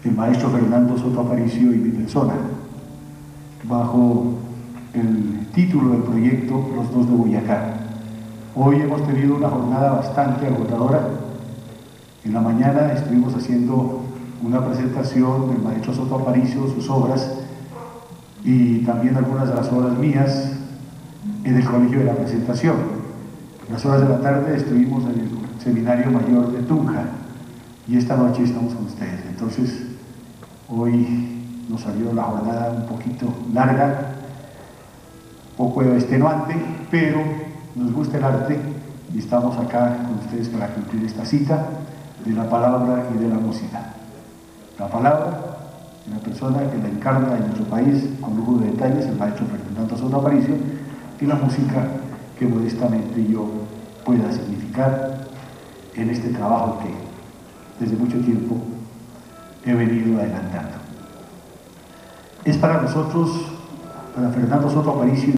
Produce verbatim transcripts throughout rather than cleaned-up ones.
el maestro Fernando Soto Aparicio y mi persona, bajo el título del proyecto Los Dos de Boyacá. Hoy hemos tenido una jornada bastante agotadora. En la mañana estuvimos haciendo una presentación del maestro Soto Aparicio, sus obras, y también algunas de las obras mías en el Colegio de la Presentación. En las horas de la tarde estuvimos en el Seminario Mayor de Tunja y esta noche estamos con ustedes. Entonces, hoy nos salió la jornada un poquito larga, un poco extenuante, pero nos gusta el arte y estamos acá con ustedes para cumplir esta cita de la palabra y de la música. La palabra de la persona que la encarna en nuestro país con lujo de detalles, el maestro Fernando Soto Aparicio, y la música que modestamente yo pueda significar en este trabajo que desde mucho tiempo he venido adelantando. Es para nosotros, para Fernando Soto Aparicio,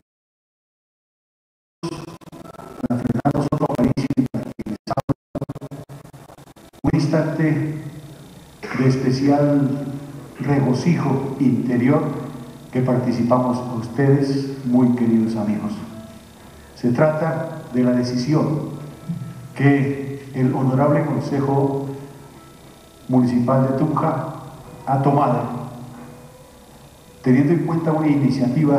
para Fernando Soto Aparicio y para quienes hablan, un instante de especial regocijo interior que participamos con ustedes, muy queridos amigos. Se trata de la decisión que el Honorable Consejo Municipal de Tunja ha tomado, teniendo en cuenta una iniciativa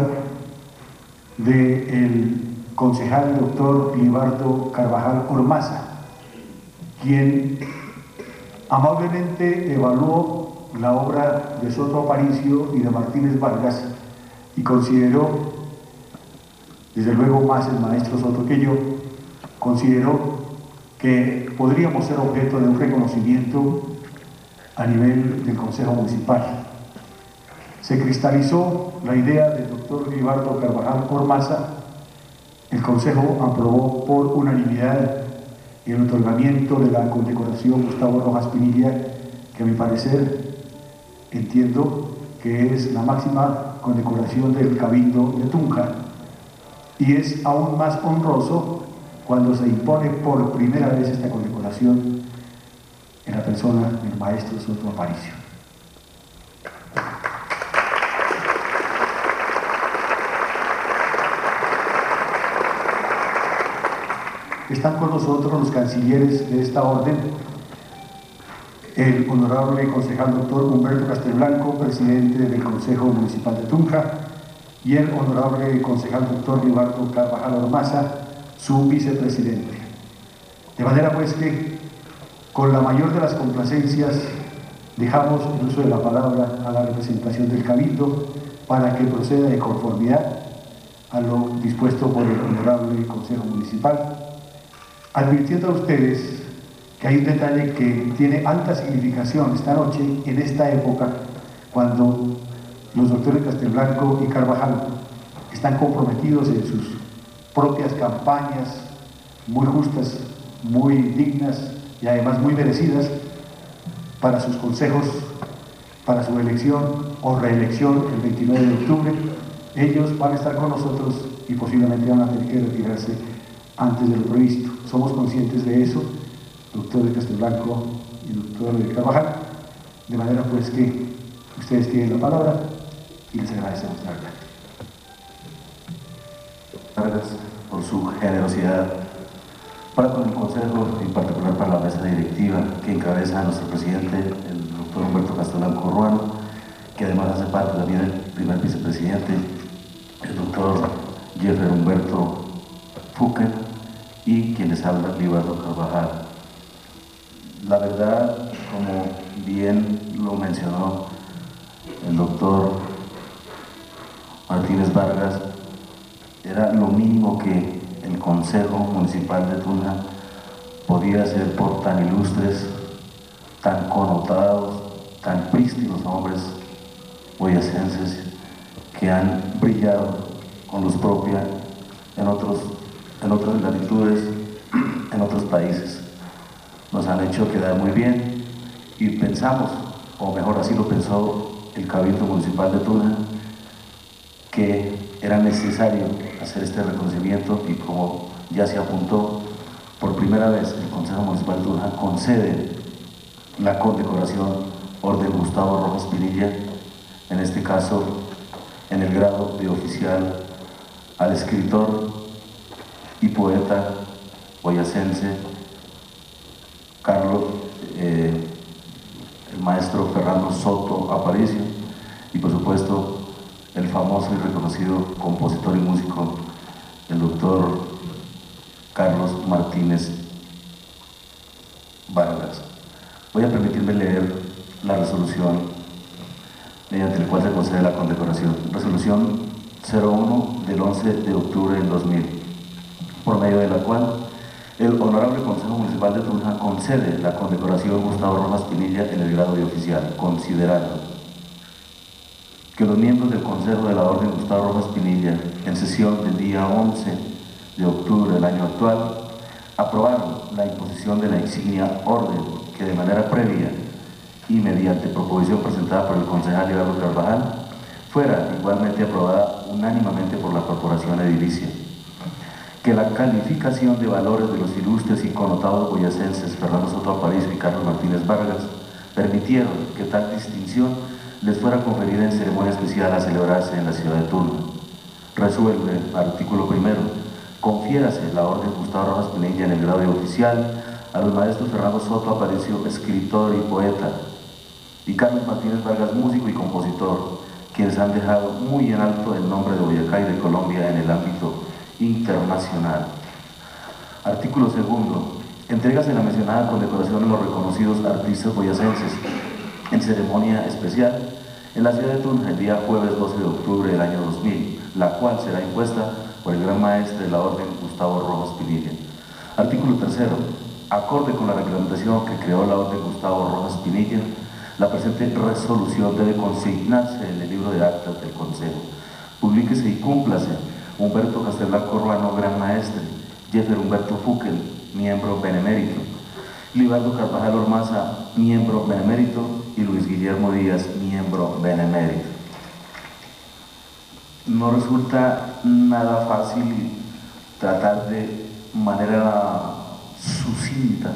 del concejal doctor Libardo Carvajal Ormaza, quien amablemente evaluó la obra de Soto Aparicio y de Martínez Vargas y consideró, desde luego más el maestro Soto que yo, consideró que podríamos ser objeto de un reconocimiento a nivel del Consejo Municipal. Se cristalizó la idea del doctor Libardo Carvajal Ormaza, el Consejo aprobó por unanimidad el otorgamiento de la condecoración Gustavo Rojas Pinilla, que a mi parecer entiendo que es la máxima condecoración del Cabildo de Tunja, y es aún más honroso cuando se impone por primera vez esta condecoración en la persona del maestro Soto Aparicio. Están con nosotros los cancilleres de esta orden, el honorable concejal doctor Humberto Castelblanco, presidente del Consejo Municipal de Tunja, y el honorable concejal doctor Libardo Carvajal Ormaza, su vicepresidente. De manera pues que, con la mayor de las complacencias, dejamos el uso de la palabra a la representación del Cabildo para que proceda de conformidad a lo dispuesto por el honorable Consejo Municipal, advirtiendo a ustedes que hay un detalle que tiene alta significación esta noche, en esta época, cuando los doctores Castelblanco y Carvajal están comprometidos en sus propias campañas, muy justas, muy dignas y además muy merecidas, para sus consejos, para su elección o reelección el veintinueve de octubre. Ellos van a estar con nosotros y posiblemente van a tener que retirarse antes de lo previsto. Somos conscientes de eso, doctor de Castelblanco y doctor de Carvajal, de manera pues que ustedes tienen la palabra y les agradecemos la verdad. Gracias por su generosidad para con el Consejo, en particular para la mesa directiva que encabeza nuestro presidente, el doctor Humberto Castelblanco Ruano, que además hace parte también del primer vicepresidente, el doctor Jeffer Humberto Fuque, y quienes hablan, Libardo Carvajal. La verdad, como bien lo mencionó el doctor Martínez Vargas, era lo mínimo que el Consejo Municipal de Tunja podía hacer por tan ilustres, tan connotados, tan prístinos hombres boyacenses que han brillado con luz propia en, otros, en otras latitudes, en otros países. Nos han hecho quedar muy bien y pensamos, o mejor así lo pensó el Cabildo Municipal de Tunja, que era necesario hacer este reconocimiento y, como ya se apuntó, por primera vez el Consejo Municipal de Tunja concede la condecoración Orden Gustavo Rojas Pinilla, en este caso en el grado de oficial, al escritor y poeta boyacense Carlos, eh, el maestro Fernando Soto Aparicio, y por supuesto el famoso y reconocido compositor y músico, el doctor Carlos Martínez Vargas. Voy a permitirme leer la resolución mediante la cual se concede la condecoración. Resolución cero uno del once de octubre del dos mil, por medio de la cual el Honorable Consejo Municipal de Tunja concede la condecoración Gustavo Rojas Pinilla en el grado de oficial, considerando que los miembros del Consejo de la Orden Gustavo Rojas Pinilla, en sesión del día once de octubre del año actual, aprobaron la imposición de la insignia orden que de manera previa y mediante proposición presentada por el concejal Eduardo Carvajal fuera igualmente aprobada unánimemente por la Corporación Edilicia. Que la calificación de valores de los ilustres y connotados boyacenses Fernando Soto Aparicio y Carlos Martínez Vargas permitieron que tal distinción les fuera conferida en ceremonia especial a celebrarse en la ciudad de Tunja. Resuelve, artículo primero, confiérase la orden Gustavo Rojas Pinilla en el grado de oficial a los maestros Fernando Soto Aparicio, escritor y poeta, y Carlos Martínez Vargas, músico y compositor, quienes han dejado muy en alto el nombre de Boyacá y de Colombia en el ámbito internacional. Artículo segundo. Entrégase la mencionada condecoración a los reconocidos artistas boyacenses en ceremonia especial en la ciudad de Tunja el día jueves doce de octubre del año dos mil, la cual será impuesta por el gran maestre de la orden Gustavo Rojas Pinilla. Artículo tercero. Acorde con la reglamentación que creó la orden Gustavo Rojas Pinilla, la presente resolución debe consignarse en el libro de actas del Consejo. Publíquese y cúmplase Humberto Castelblanco Ruano, gran maestre; Jeffer Humberto Fuquel, miembro benemérito; Libardo Carvajal Ormaza, miembro benemérito; y Luis Guillermo Díaz, miembro benemérito. No resulta nada fácil tratar de manera sucinta,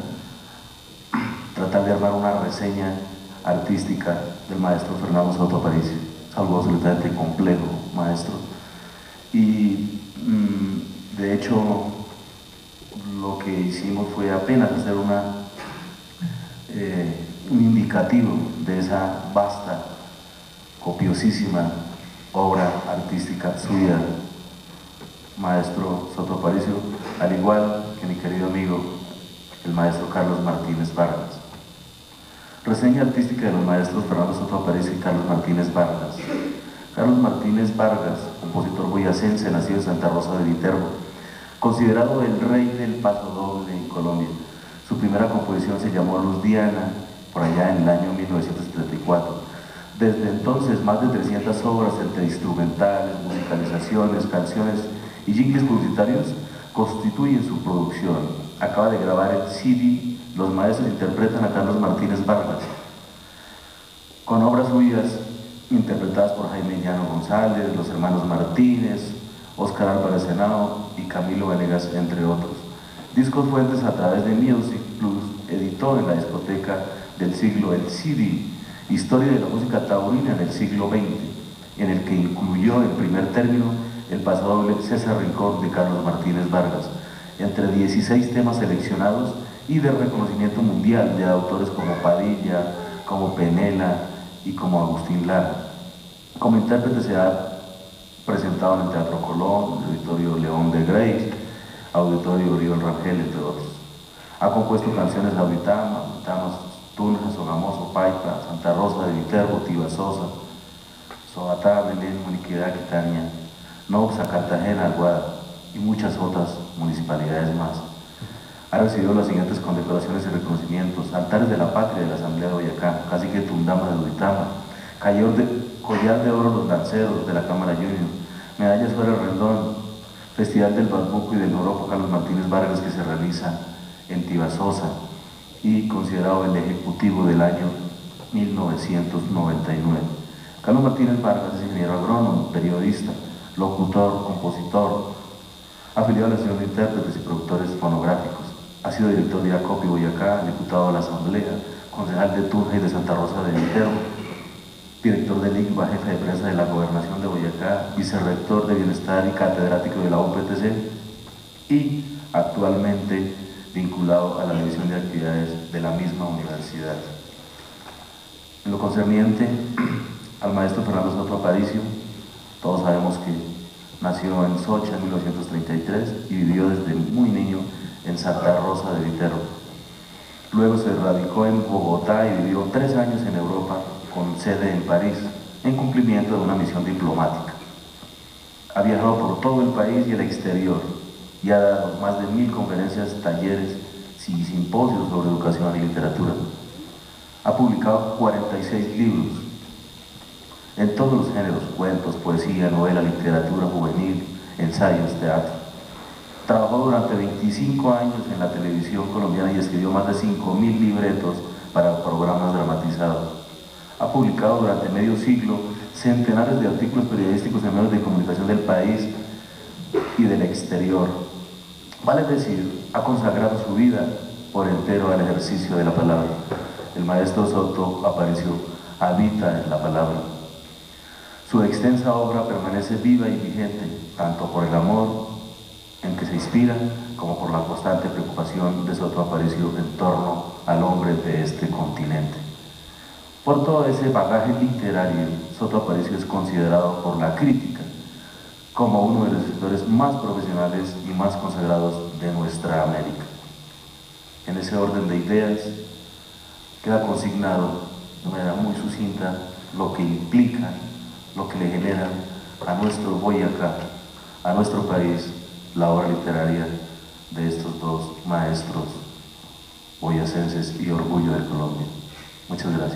tratar de armar una reseña artística del maestro Fernando Soto Aparicio. Es algo absolutamente complejo, maestro. Y mmm, de hecho lo que hicimos fue apenas hacer una, eh, un indicativo de esa vasta, copiosísima obra artística suya, maestro Soto Aparicio, al igual que mi querido amigo el maestro Carlos Martínez Vargas. Reseña artística de los maestros Fernando Soto Aparicio y Carlos Martínez Vargas. Carlos Martínez Vargas, compositor boyacense, nacido en Santa Rosa de Viterbo, considerado el rey del paso doble en Colombia. Su primera composición se llamó Luz Diana, por allá en el año mil novecientos treinta y cuatro. Desde entonces, más de trescientas obras entre instrumentales, musicalizaciones, canciones y jingles publicitarios constituyen su producción. Acaba de grabar el C D Los maestros interpretan a Carlos Martínez Vargas, con obras suyas interpretadas por Jaime Llano González, los hermanos Martínez, Óscar Álvarez Henao y Camilo Venegas, entre otros. Discos fuentes a través de Music Plus editó en la discoteca del siglo el C D Historia de la música taurina en el siglo veinte, en el que incluyó en primer término el paso doble César Rincón de Carlos Martínez Vargas, entre dieciséis temas seleccionados y de reconocimiento mundial de autores como Padilla, como Penela y como Agustín Lara. Como intérprete se ha presentado en el Teatro Colón, el Auditorio León de Grace, Auditorio Oriol Rangel, entre otros. Ha compuesto canciones de Auditama, Auditama, Tunja, Sogamoso, Paipa, Santa Rosa de Viterbo, Tibasosa, Sobatá, Belén, Muniquidad, Quitania, Noxa, Cartagena, Aguada y muchas otras municipalidades más. Ha recibido las siguientes condecoraciones y reconocimientos: Altares de la Patria de la Asamblea de Boyacá, Cacique Tundama de Auditama, Collar de, Collar de Oro Los Lanceros de la Cámara Junior, Medallas Suárez Rendón, Festival del Bambuco y del Joropo Carlos Martínez Vargas, que se realiza en Tibasosa, y considerado el ejecutivo del año mil novecientos noventa y nueve. Carlos Martínez Vargas es ingeniero agrónomo, periodista, locutor, compositor, afiliado a la Asociación de Intérpretes y Productores Fonográficos. Ha sido director de Acopi Boyacá, diputado de la Asamblea, concejal de Tunja y de Santa Rosa de Viterbo, director del I C B A, jefe de prensa de la Gobernación de Boyacá, vicerrector de Bienestar y catedrático de la U P T C, y actualmente vinculado a la División de Actividades de la misma universidad. En lo concerniente al maestro Fernando Soto Aparicio, todos sabemos que nació en Socha en mil novecientos treinta y tres y vivió desde muy niño en Santa Rosa de Viterbo. Luego se radicó en Bogotá y vivió tres años en Europa con sede en París, en cumplimiento de una misión diplomática. Ha viajado por todo el país y el exterior y ha dado más de mil conferencias, talleres y simposios sobre educación y literatura. Ha publicado cuarenta y seis libros en todos los géneros: cuentos, poesía, novela, literatura juvenil, ensayos, teatro. Trabajó durante veinticinco años en la televisión colombiana y escribió más de cinco mil libretos para programas dramatizados. Ha publicado durante medio siglo centenares de artículos periodísticos en medios de comunicación del país y del exterior. Vale decir, ha consagrado su vida por entero al ejercicio de la palabra. El maestro Soto Aparicio habita en la palabra. Su extensa obra permanece viva y vigente, tanto por el amor en que se inspira, como por la constante preocupación de Soto Aparicio en torno al hombre de este continente. Por todo ese bagaje literario, Soto Aparicio es considerado por la crítica como uno de los escritores más profesionales y más consagrados de nuestra América. En ese orden de ideas, queda consignado de manera muy sucinta lo que implica, lo que le genera a nuestro Boyacá, a nuestro país, la obra literaria de estos dos maestros boyacenses y orgullo de Colombia. Muchas gracias.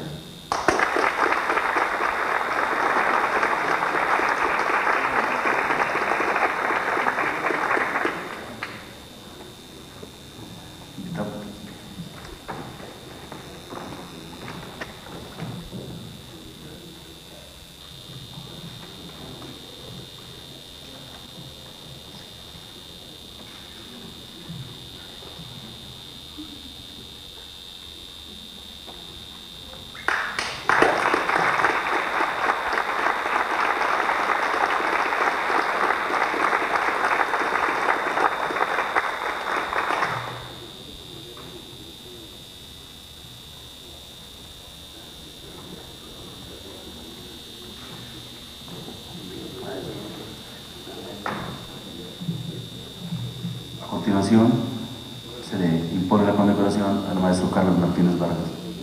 A continuación, se le impone la condecoración al maestro Carlos Martínez Vargas.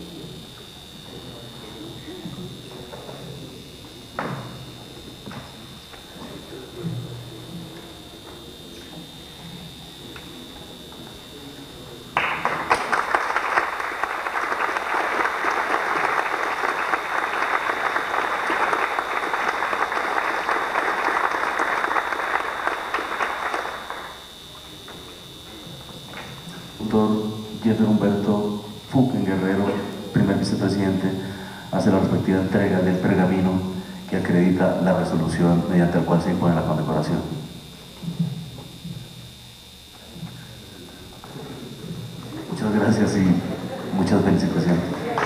Jeffer Humberto Fuquen Guerrero, primer vicepresidente, hace la respectiva entrega del pergamino que acredita la resolución mediante la cual se impone la condecoración. Muchas gracias y muchas felicitaciones.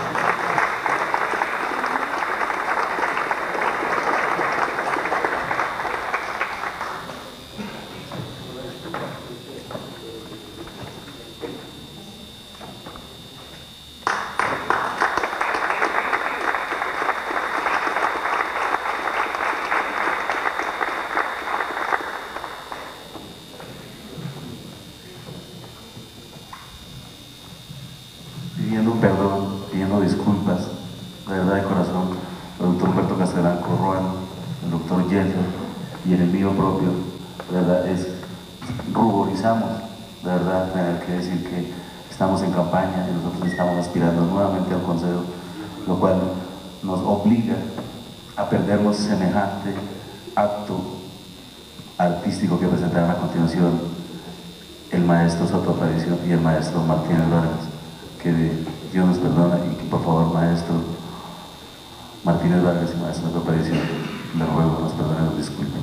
Pidiendo perdón, pidiendo disculpas, de verdad de corazón, el doctor Humberto Castellán Corroan, el doctor Jeffer y en el mío propio, de verdad es, ruborizamos, de verdad, tener que decir que estamos en campaña y nosotros estamos aspirando nuevamente al Consejo, lo cual nos obliga a perdernos semejante acto artístico que presentarán a continuación el maestro Soto Aparicio y el maestro Martínez Vargas. Que Dios nos perdona y que por favor maestro Martínez Vargas y maestro Soto Aparicio, le ruego nos perdonen, nos disculpen.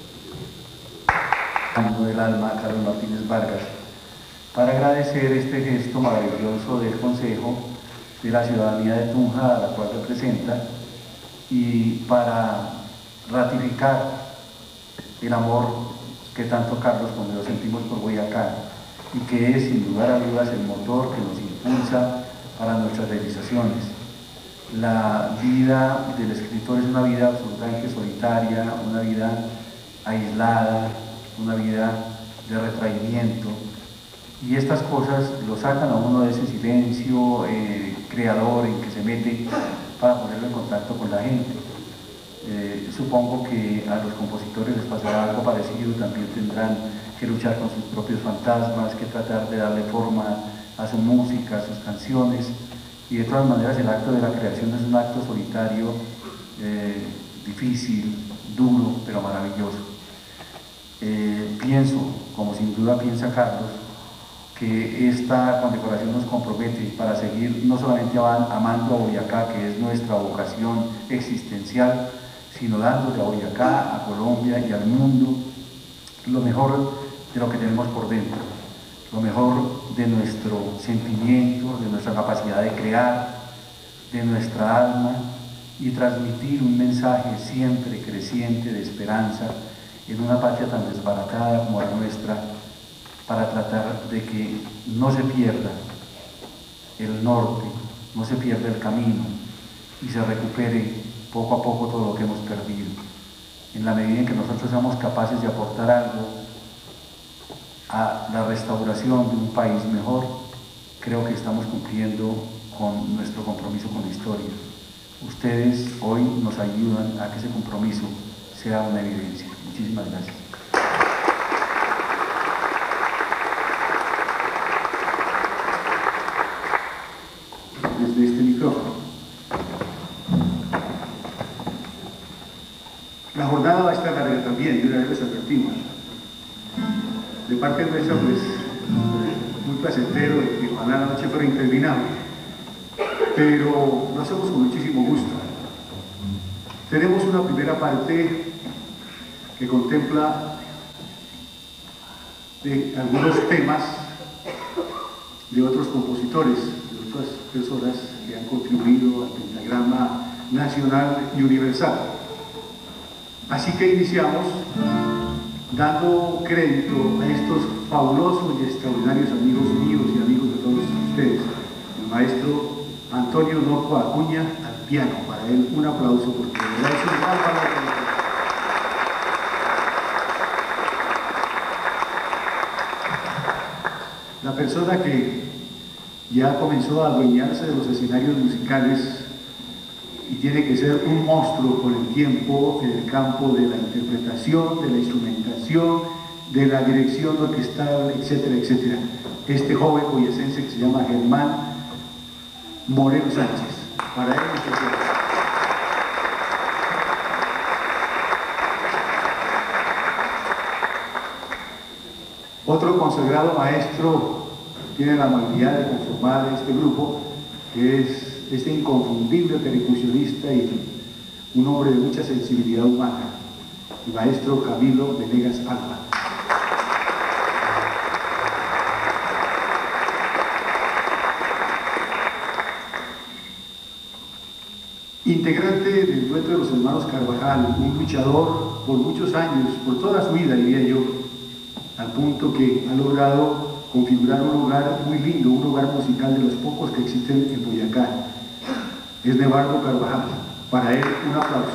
Del alma a Carlos Martínez Vargas para agradecer este gesto maravilloso del Consejo, de la ciudadanía de Tunja a la cual representa, y para ratificar el amor que tanto Carlos como yo sentimos por Boyacá y que es sin lugar a dudas el motor que nos impulsa para nuestras realizaciones. La vida del escritor es una vida absolutamente solitaria, una vida aislada, una vida de retraimiento, y estas cosas lo sacan a uno de ese silencio eh, creador en que se mete para ponerlo en contacto con la gente. Eh, supongo que a los compositores les pasará algo parecido, también tendrán que luchar con sus propios fantasmas, que tratar de darle forma a su música, a sus canciones, y de todas maneras el acto de la creación es un acto solitario, eh, difícil, duro, pero maravilloso. Eh, pienso, como sin duda piensa Carlos, que esta condecoración nos compromete para seguir no solamente amando a Boyacá, que es nuestra vocación existencial, sino dándole a Boyacá, a Colombia y al mundo lo mejor de lo que tenemos por dentro, lo mejor de nuestro sentimiento, de nuestra capacidad de crear, de nuestra alma, y transmitir un mensaje siempre creciente de esperanza en una patria tan desbaratada como la nuestra, para tratar de que no se pierda el norte, no se pierda el camino y se recupere poco a poco todo lo que hemos perdido. En la medida en que nosotros seamos capaces de aportar algo a la restauración de un país mejor, creo que estamos cumpliendo con nuestro compromiso con la historia. Ustedes hoy nos ayudan a que ese compromiso sea una evidencia. Muchísimas gracias. Desde este micrófono. La jornada va a estar larga también, y una vez les advertimos. De parte nuestra, pues, muy placentero, que ojalá la noche fuera interminable, pero lo hacemos con muchísimo gusto. Tenemos una primera parte que contempla de algunos temas de otros compositores, de otras personas que han contribuido al pentagrama nacional y universal. Así que iniciamos dando crédito a estos fabulosos y extraordinarios amigos míos y amigos de todos ustedes. El maestro Antonio Noco Acuña al piano. Para él un aplauso porque de verdad es un gran valor. La persona que ya comenzó a adueñarse de los escenarios musicales y tiene que ser un monstruo por el tiempo en el campo de la interpretación, de la instrumentación, de la dirección orquestal, etcétera, etcétera. Este joven boyacense que se llama Germán Moreno Sánchez. Para él, muchas gracias. Otro consagrado maestro tiene la amabilidad de conformar este grupo, que es este inconfundible percusionista y un hombre de mucha sensibilidad humana, el maestro Camilo Venegas Alba. Integrante del dueto de los hermanos Carvajal, un luchador por muchos años, por toda su vida, diría yo, al punto que ha logrado configurar un lugar muy lindo, un lugar musical de los pocos que existen en Boyacá. Es Nevardo Carvajal. Para él, un aplauso.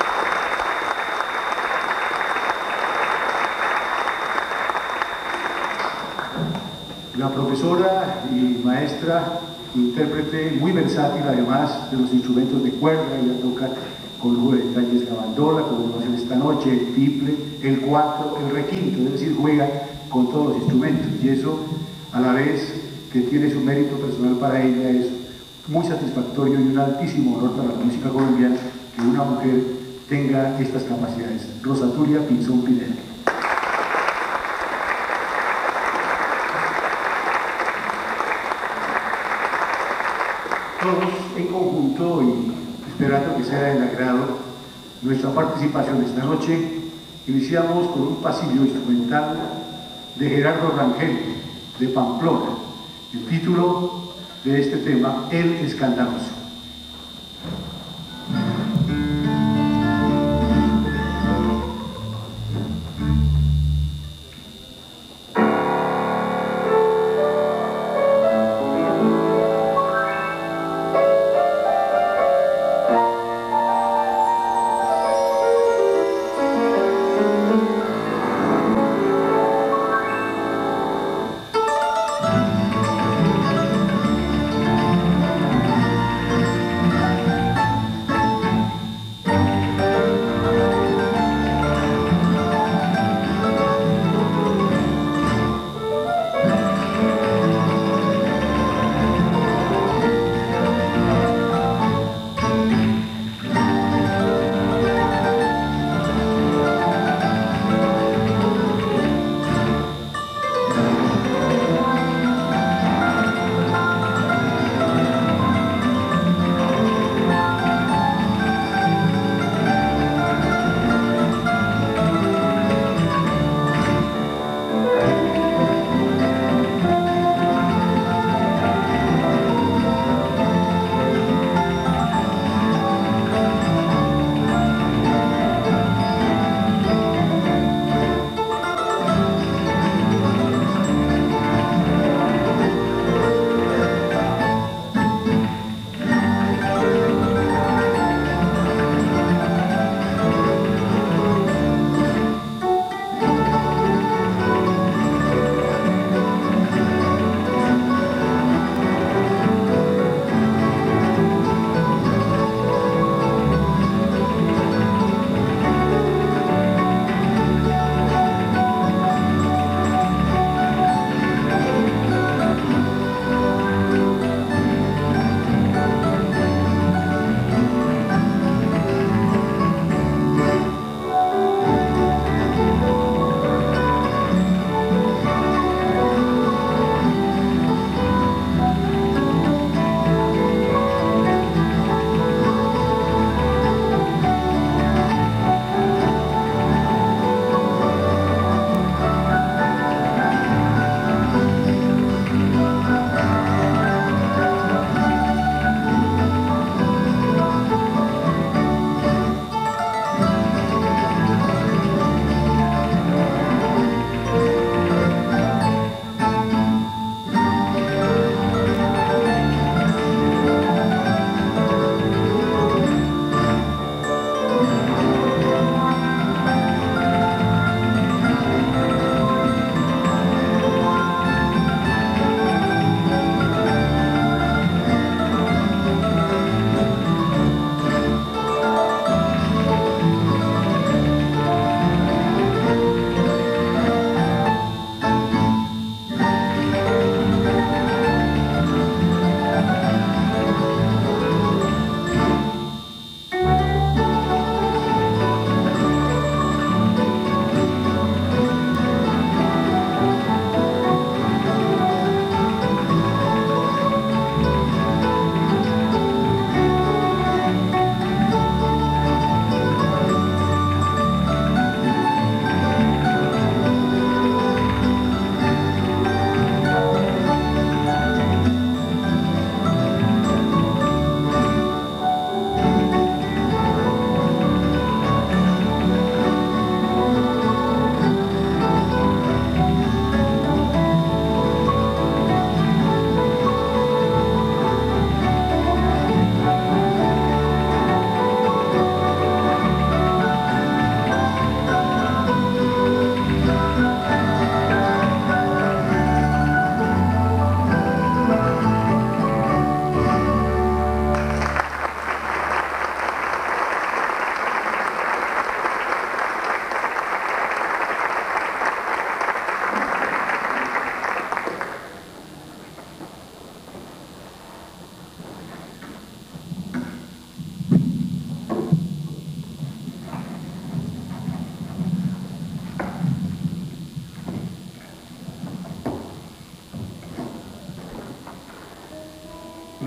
La profesora y maestra, intérprete muy versátil además de los instrumentos de cuerda, ella toca con lujo de detalles la bandola, como lo hacen esta noche, el tiple, el cuatro, el requinto, es decir, juega con todos los instrumentos, y eso, a la vez que tiene su mérito personal para ella, es muy satisfactorio y un altísimo honor para la música colombiana que una mujer tenga estas capacidades. Rosa Tulia Pinzón Pineda. Todos en conjunto y esperando que sea del agrado nuestra participación esta noche, iniciamos con un pasillo instrumental de Gerardo Rangel, de Pamplona. El título de este tema, El Escandaloso.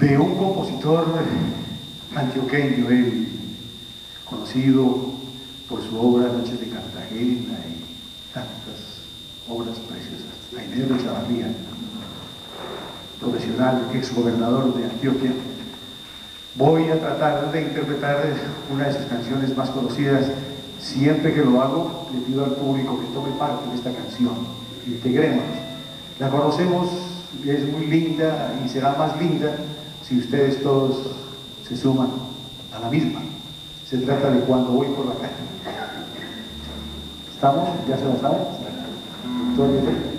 de un compositor antioqueño, él, conocido por su obra Noches de Cartagena y tantas obras preciosas, Ainero Chavarría, profesional, exgobernador de Antioquia. Voy a tratar de interpretar una de sus canciones más conocidas. Siempre que lo hago, le pido al público que tome parte de esta canción, integrémonos. La conocemos, es muy linda y será más linda si ustedes todos se suman a la misma. Se trata de Cuando voy por la calle. ¿Estamos? ¿Ya se la saben? ¿Todo bien?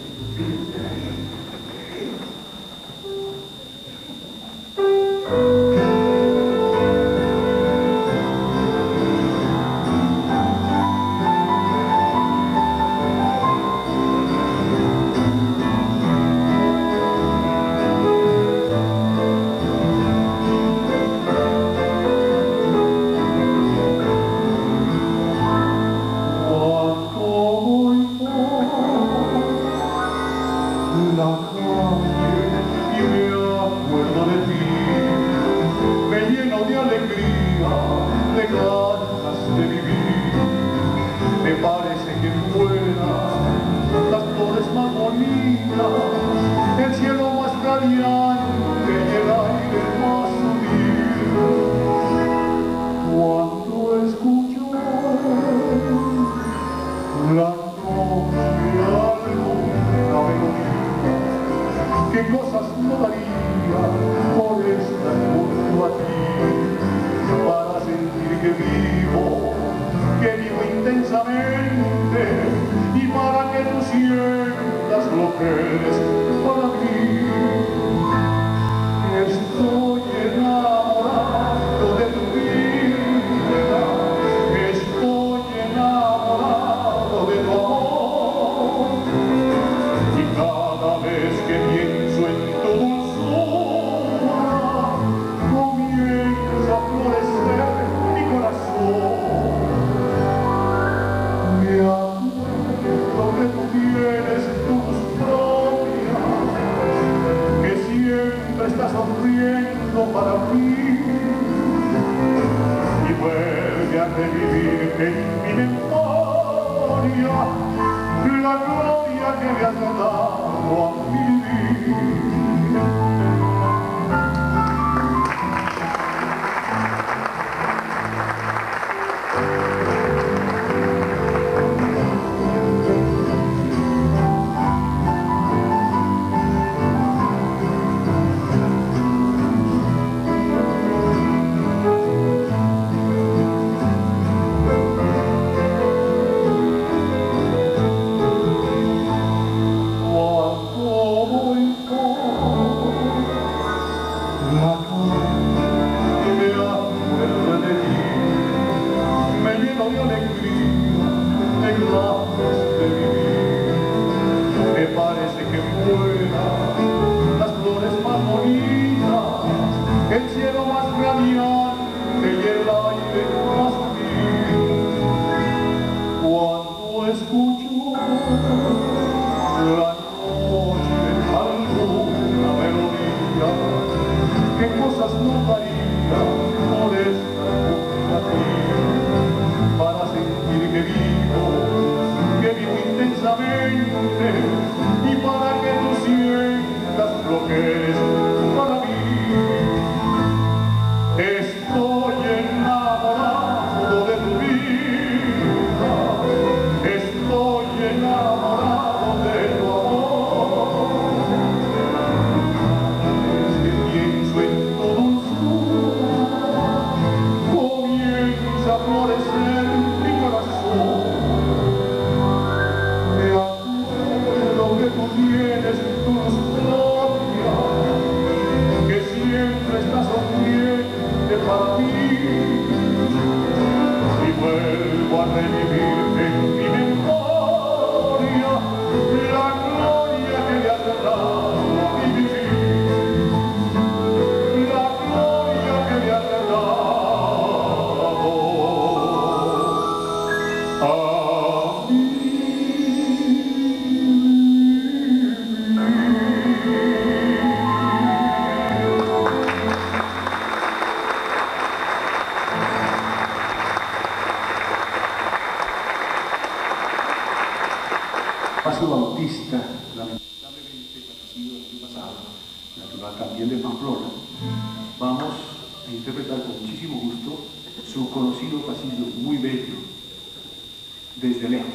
Paso Bautista, lamentablemente fallecido el año pasado, natural también de Pamplona, vamos a interpretar con muchísimo gusto su conocido pasillo muy bello, Desde Lejos.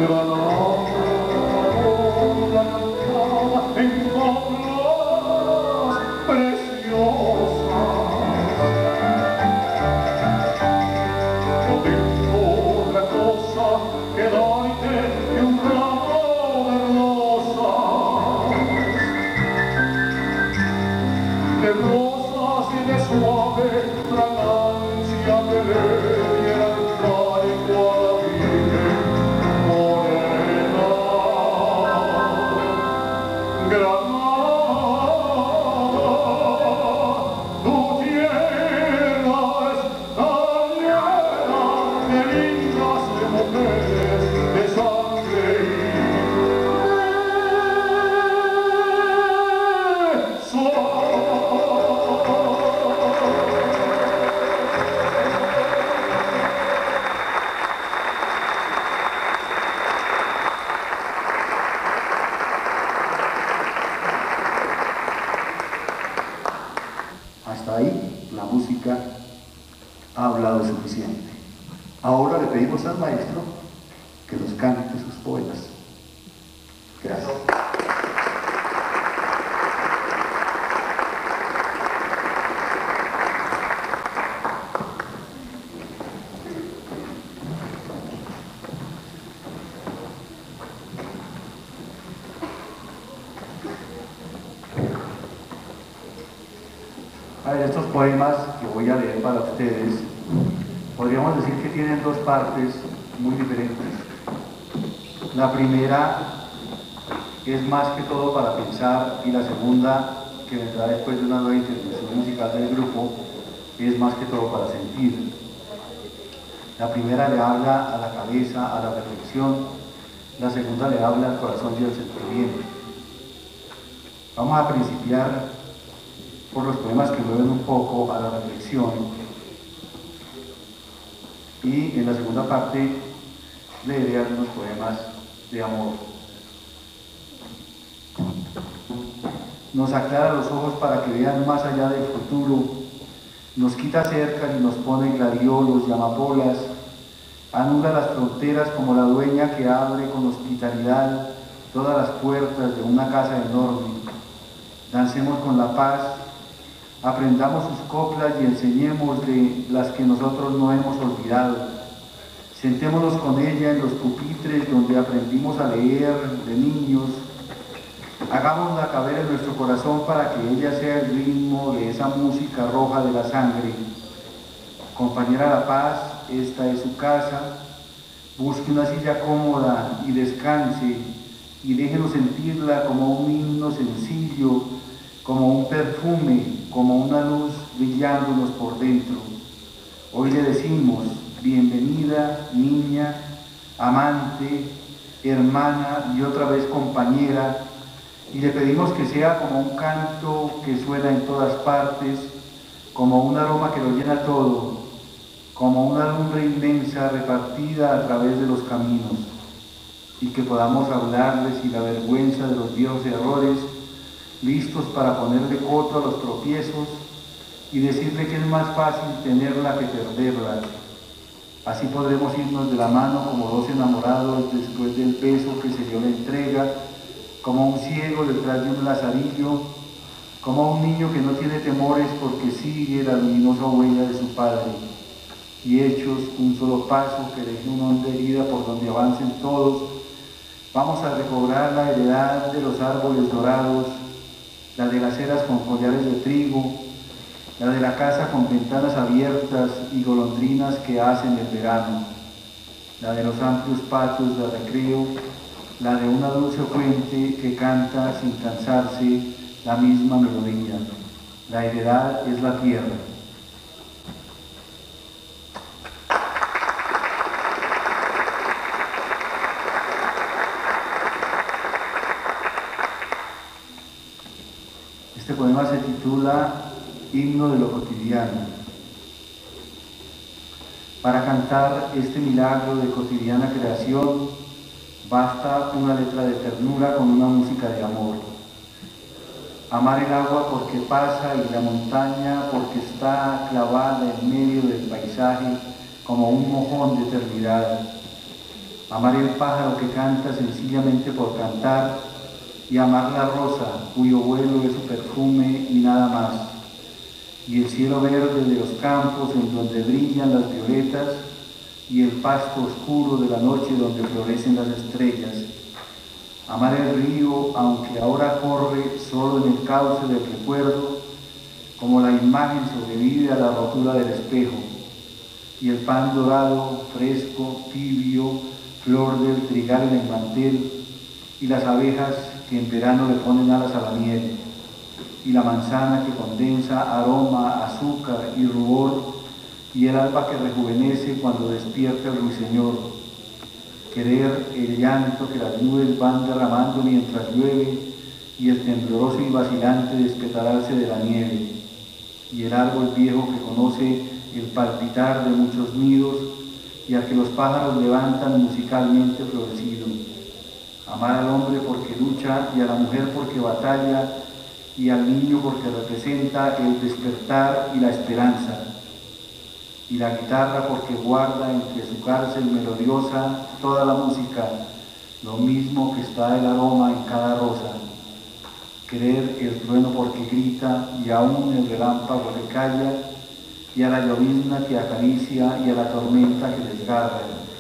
Hasta ahí la música ha hablado suficiente. Ahora le pedimos al maestro que nos cante sus poemas. Gracias. A ver, estos poemas que voy a leer para ustedes, podríamos decir que tienen dos partes muy diferentes. La primera es más que todo para pensar y la segunda, que vendrá después de una nueva intervención musical del grupo, es más que todo para sentir. La primera le habla a la cabeza, a la reflexión, la segunda le habla al corazón y al sentimiento. Vamos a principiar por los poemas que mueven un poco a la reflexión, y en la segunda parte leeré algunos poemas de amor. Nos aclara los ojos para que vean más allá del futuro, nos quita cerca y nos pone gladiolos y amapolas, anula las fronteras como la dueña que abre con hospitalidad todas las puertas de una casa enorme. Dancemos con la paz, aprendamos sus coplas y enseñemos de las que nosotros no hemos olvidado. Sentémonos con ella en los pupitres donde aprendimos a leer de niños. Hagámosla caber en nuestro corazón para que ella sea el ritmo de esa música roja de la sangre. Compañera La Paz, esta es su casa. Busque una silla cómoda y descanse y déjenos sentirla como un himno sencillo, como un perfume, como una luz brillándonos por dentro. Hoy le decimos, bienvenida, niña, amante, hermana y otra vez compañera, y le pedimos que sea como un canto que suena en todas partes, como un aroma que lo llena todo, como una lumbre inmensa repartida a través de los caminos, y que podamos hablarles sin la vergüenza de los viejos errores, listos para ponerle coto a los tropiezos y decirle que es más fácil tenerla que perderla. Así podremos irnos de la mano como dos enamorados después del beso que se dio la entrega, como un ciego detrás de un lazarillo, como un niño que no tiene temores porque sigue la luminosa huella de su padre, y hechos un solo paso que deje una honda herida por donde avancen todos, vamos a recobrar la heredad de los árboles dorados, la de las eras con collares de trigo, la de la casa con ventanas abiertas y golondrinas que hacen el verano, la de los amplios patios de recreo, la de una dulce fuente que canta sin cansarse la misma melodía. La heredad es la tierra. Este poema se titula Himno de lo cotidiano. Para cantar este milagro de cotidiana creación, basta una letra de ternura con una música de amor. Amar el agua porque pasa y la montaña porque está clavada en medio del paisaje como un mojón de eternidad. amar el pájaro que canta sencillamente por cantar, y amar la rosa, cuyo vuelo es su perfume y nada más, y el cielo verde de los campos en donde brillan las violetas, y el pasto oscuro de la noche donde florecen las estrellas. Amar el río, aunque ahora corre solo en el cauce del recuerdo, como la imagen sobrevive a la rotura del espejo, y el pan dorado, fresco, tibio, flor del trigal en el mantel, y las abejas que en verano le ponen alas a la miel, y la manzana que condensa aroma, azúcar y rubor, y el alba que rejuvenece cuando despierta el ruiseñor. Querer el llanto que las nubes van derramando mientras llueve, y el tembloroso y vacilante despetararse de la nieve, y el árbol viejo que conoce el palpitar de muchos nidos, y al que los pájaros levantan musicalmente florecido. Amar al hombre porque lucha, y a la mujer porque batalla, y al niño porque representa el despertar y la esperanza, y la guitarra porque guarda entre su cárcel melodiosa toda la música, lo mismo que está el aroma en cada rosa. Querer el trueno porque grita, y aún el relámpago que calla, y a la llovizna que acaricia, y a la tormenta que desgarra,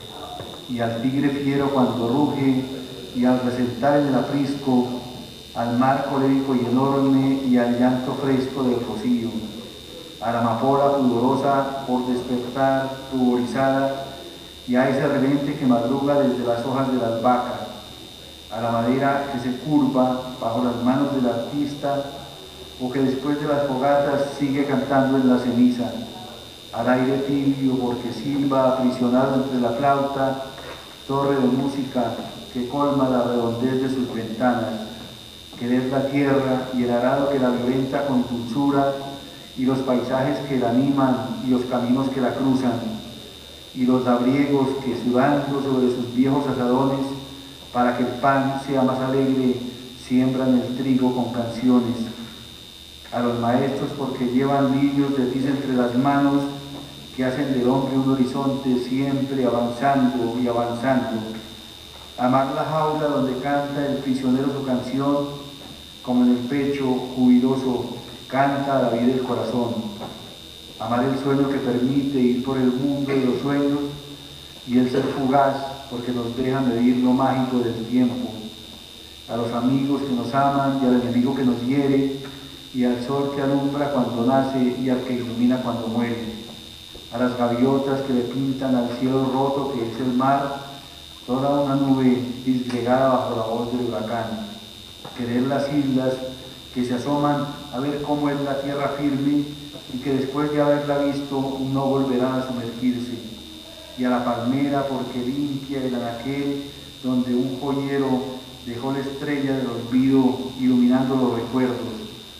y al tigre fiero cuando ruge, y al resentar en el aprisco, al mar colérico y enorme, y al llanto fresco del rocío, a la amapola pudorosa por despertar, ruborizada, y a ese repente que madruga desde las hojas de las vacas, a la madera que se curva bajo las manos del artista, o que después de las fogatas sigue cantando en la ceniza, al aire tibio porque silba aprisionado entre la flauta, torre de música que colma la redondez de sus ventanas. Querer la tierra y el arado que la violenta con dulzura, y los paisajes que la animan y los caminos que la cruzan, y los labriegos que sudando sobre sus viejos asadones, para que el pan sea más alegre, siembran el trigo con canciones. A los maestros porque llevan niños de tiza entre las manos, que hacen del hombre un horizonte siempre avanzando y avanzando. Amar la jaula donde canta el prisionero su canción, como en el pecho jubiloso canta la vida del corazón. Amar el sueño que permite ir por el mundo de los sueños, y el ser fugaz porque nos deja medir lo mágico del tiempo. A los amigos que nos aman y al enemigo que nos hiere, y al sol que alumbra cuando nace y al que ilumina cuando muere. A las gaviotas que le pintan al cielo roto que es el mar, toda una nube disgregada bajo la voz del huracán. Querer las islas que se asoman a ver cómo es la tierra firme, y que después de haberla visto no volverán a sumergirse. Y a la palmera porque limpia el anaquel donde un joyero dejó la estrella del olvido iluminando los recuerdos.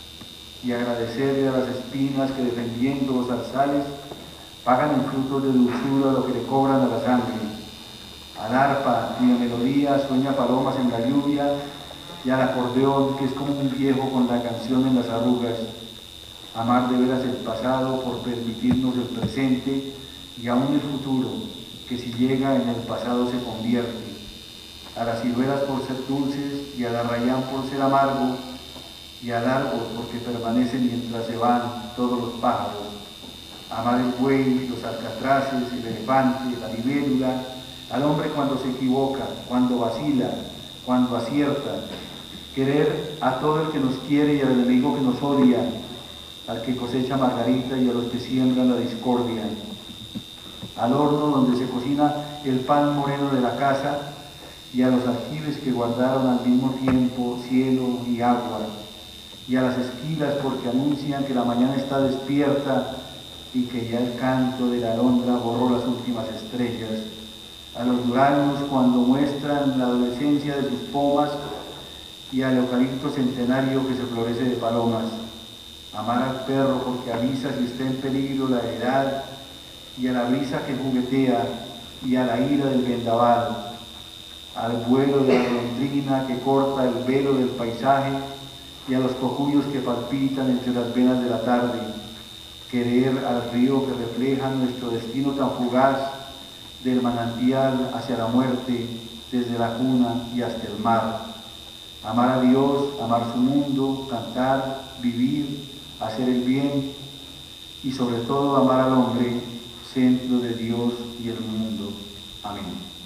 Y agradecerle a las espinas que defendiendo los zarzales pagan en frutos de dulzura lo que le cobran a la sangre. Al arpa cuya melodía sueña palomas en la lluvia, y al acordeón que es como un viejo con la canción en las arrugas. Amar de veras el pasado por permitirnos el presente, y aún el futuro, que si llega en el pasado se convierte. A las ciruelas por ser dulces, y al arrayán por ser amargo, y al árbol porque permanece mientras se van todos los pájaros. Amar el buey, los alcatraces, el elefante, la libélula, al hombre cuando se equivoca, cuando vacila, cuando acierta. Querer a todo el que nos quiere y al enemigo que nos odia, al que cosecha margarita y a los que siembran la discordia. Al horno donde se cocina el pan moreno de la casa, y a los aljibes que guardaron al mismo tiempo cielo y agua, y a las esquilas porque anuncian que la mañana está despierta y que ya el canto de la alondra borró las últimas estrellas. A los duranos cuando muestran la adolescencia de sus pomas, y al eucalipto centenario que se florece de palomas. Amar al perro porque avisa si está en peligro la edad, y a la brisa que juguetea, y a la ira del vendaval. Al vuelo de la golondrina que corta el velo del paisaje, y a los cojuyos que palpitan entre las venas de la tarde. Querer al río que refleja nuestro destino tan fugaz, del manantial hacia la muerte, desde la cuna y hasta el mar. Amar a Dios, amar su mundo, cantar, vivir, hacer el bien y sobre todo amar al hombre, centro de Dios y el mundo. Amén.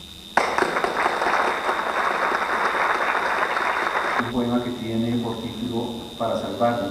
Un poema que tiene por título Para salvarnos.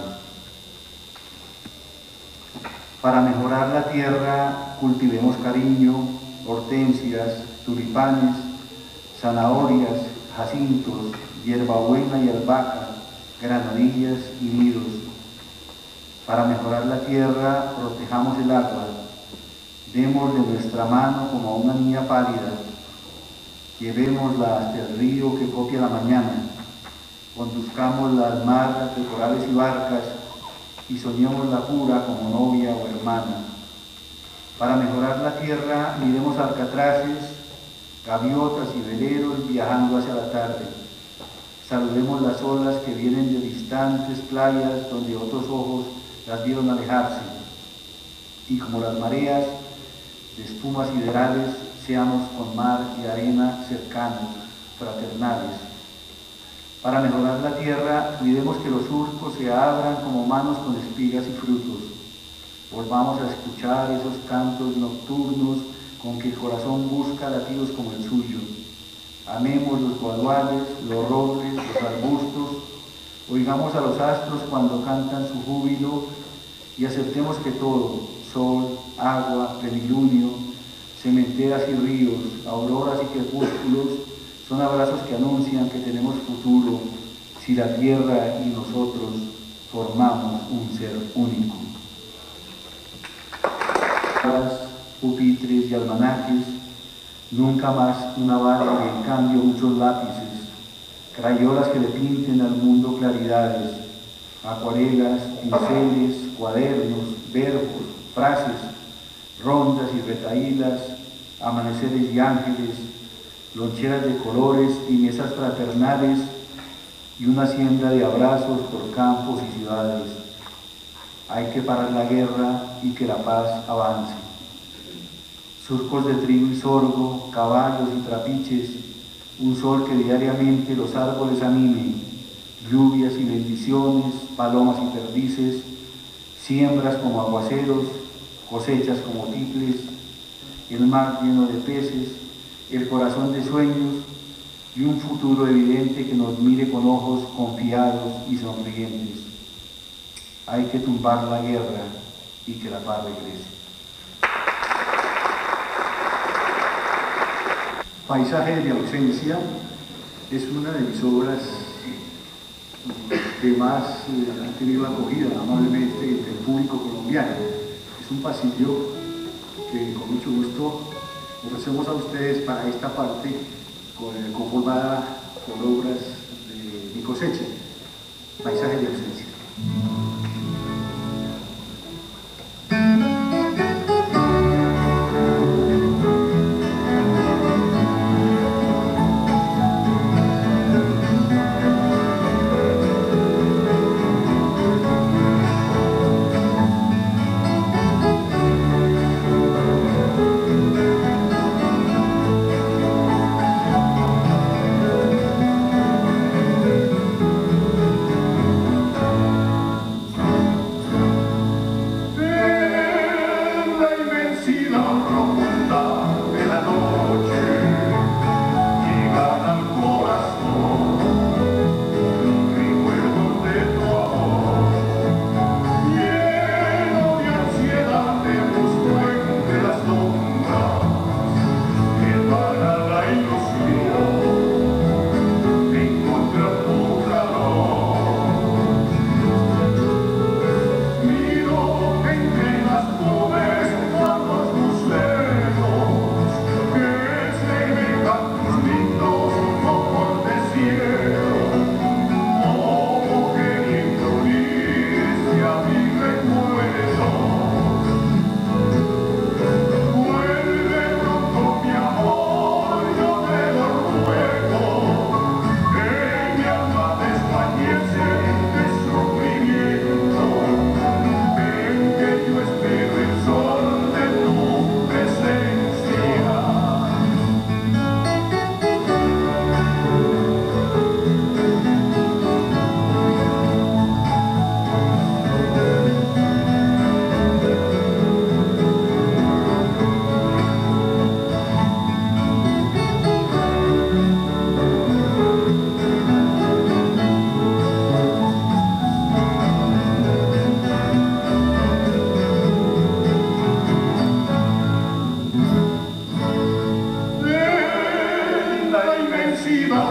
Para mejorar la tierra cultivemos cariño, hortensias, tulipanes, zanahorias, jacintos, hierbabuena y albahaca, granadillas y nidos. Para mejorar la tierra protejamos el agua, démosle nuestra mano como a una niña pálida, llevémosla hasta el río que copia la mañana, conduzcámosla al mar de corales y barcas y soñémosla pura como novia o hermana. Para mejorar la tierra miremos alcatraces, gaviotas y veleros viajando hacia la tarde. Saludemos las olas que vienen de distantes playas donde otros ojos las vieron alejarse. Y como las mareas de espumas siderales, seamos con mar y arena cercanos, fraternales. Para mejorar la tierra, cuidemos que los surcos se abran como manos con espigas y frutos. Volvamos a escuchar esos cantos nocturnos con que el corazón busca latidos como el suyo. Amemos los guaduales, los robles, los arbustos, oigamos a los astros cuando cantan su júbilo y aceptemos que todo, sol, agua, plenilunio, cementeras y ríos, auroras y crepúsculos, son abrazos que anuncian que tenemos futuro si la tierra y nosotros formamos un ser único. Pupitres y almanaques, nunca más una bala y en cambio muchos lápices, crayolas que le pinten al mundo claridades, acuarelas, pinceles, cuadernos, verbos, frases, rondas y retahílas, amaneceres y ángeles, loncheras de colores y mesas fraternales y una siembra de abrazos por campos y ciudades. Hay que parar la guerra y que la paz avance. Surcos de trigo y sorgo, caballos y trapiches, un sol que diariamente los árboles anime, lluvias y bendiciones, palomas y perdices, siembras como aguaceros, cosechas como tiples, el mar lleno de peces, el corazón de sueños y un futuro evidente que nos mire con ojos confiados y sonrientes. Hay que tumbar la guerra y que la paz regrese. Paisaje de ausencia es una de mis obras que más eh, ha tenido acogida amablemente del público colombiano. Es un pasillo que con mucho gusto ofrecemos a ustedes para esta parte con, eh, conformada por obras de mi cosecha. Paisaje de ausencia.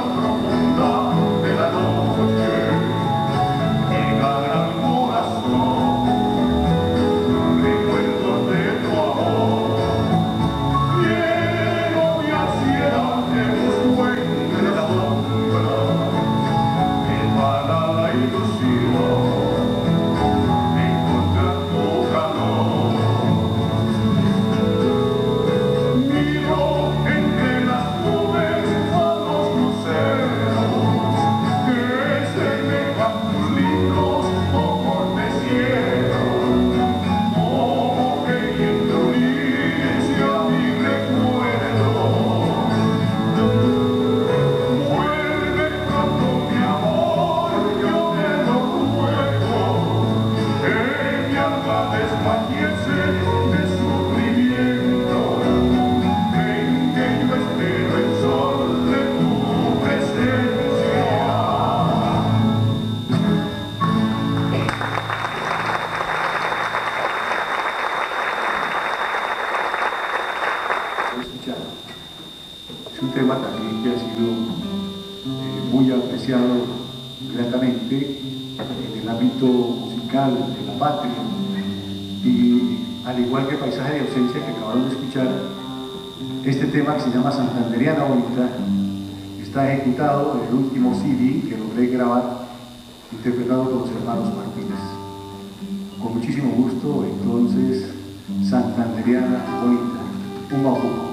un tema también que ha sido eh, muy apreciado gratamente en el ámbito musical de la patria, y al igual que Paisaje de Ausencia que acabaron de escuchar, este tema que se llama Santanderiana Bonita está ejecutado en el último C D que logré grabar, interpretado por los hermanos Martínez. Con muchísimo gusto, entonces, Santanderiana Bonita, un mapuco.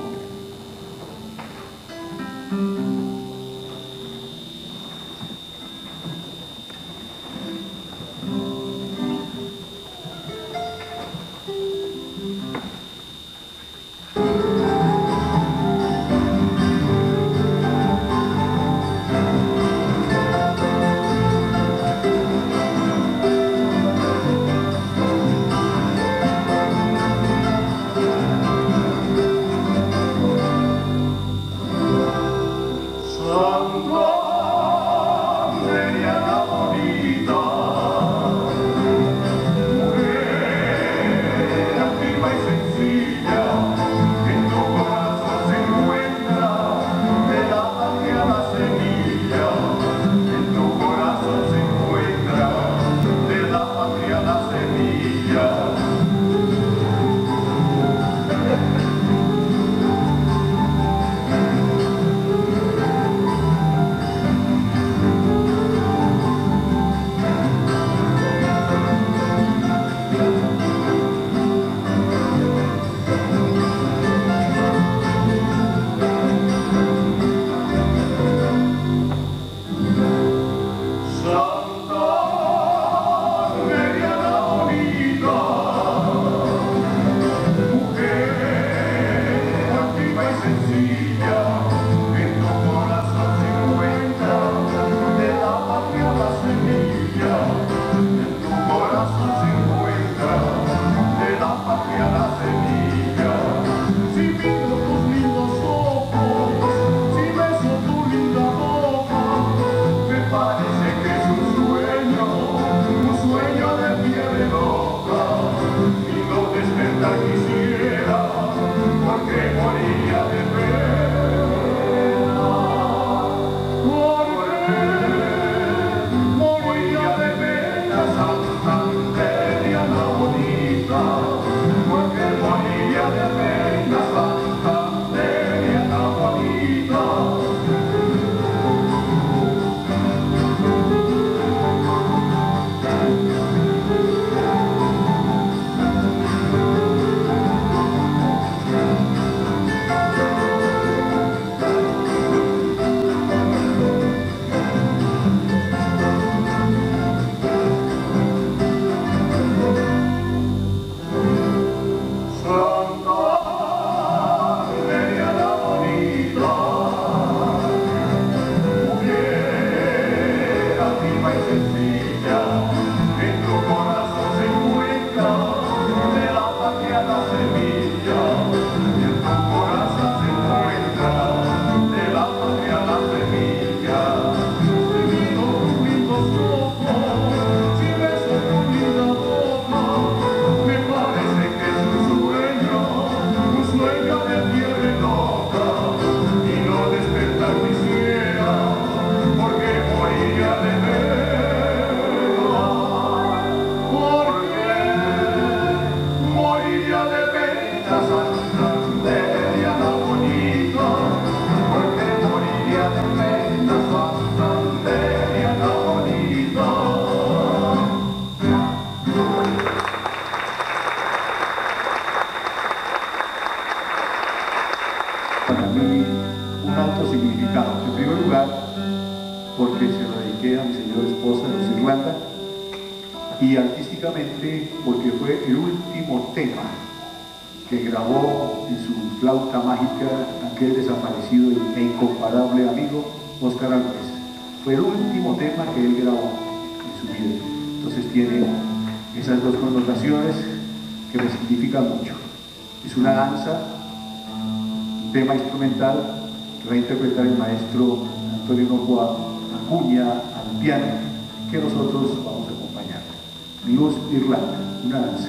musical porque se lo dediqué a mi señora esposa de Luz Irlanda, y artísticamente porque fue el último tema que grabó en su flauta mágica aquel desaparecido e incomparable amigo Óscar Álvarez. Fue el último tema que él grabó en su vida. Entonces tiene esas dos connotaciones que me significan mucho. Es una danza, un tema instrumental que va a interpretar el maestro Antonio Novoa Acuña al piano, que nosotros vamos a acompañar. Luz Irlanda, una danza.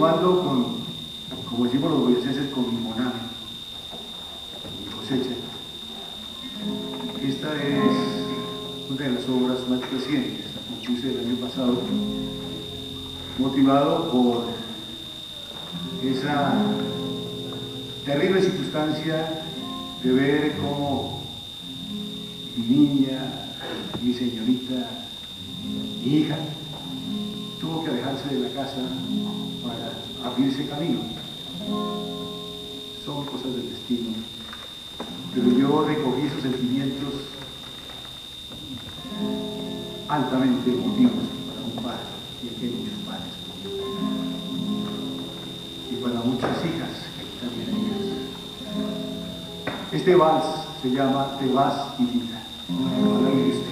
continuando con, como decimos los boyacenses, con mi monada, mi cosecha. Esta es una de las obras más recientes, la compuse el año pasado, motivado por esa terrible circunstancia de ver cómo mi niña, mi señorita, mi hija, tuvo que alejarse de la casa para abrirse camino. Son cosas del destino, pero yo recogí esos sentimientos altamente emotivos para un padre, y aquí hay muchos padres, y para muchas hijas que también hay hijas. Este vals se llama Te vas, hijita. Ojalá lo viste.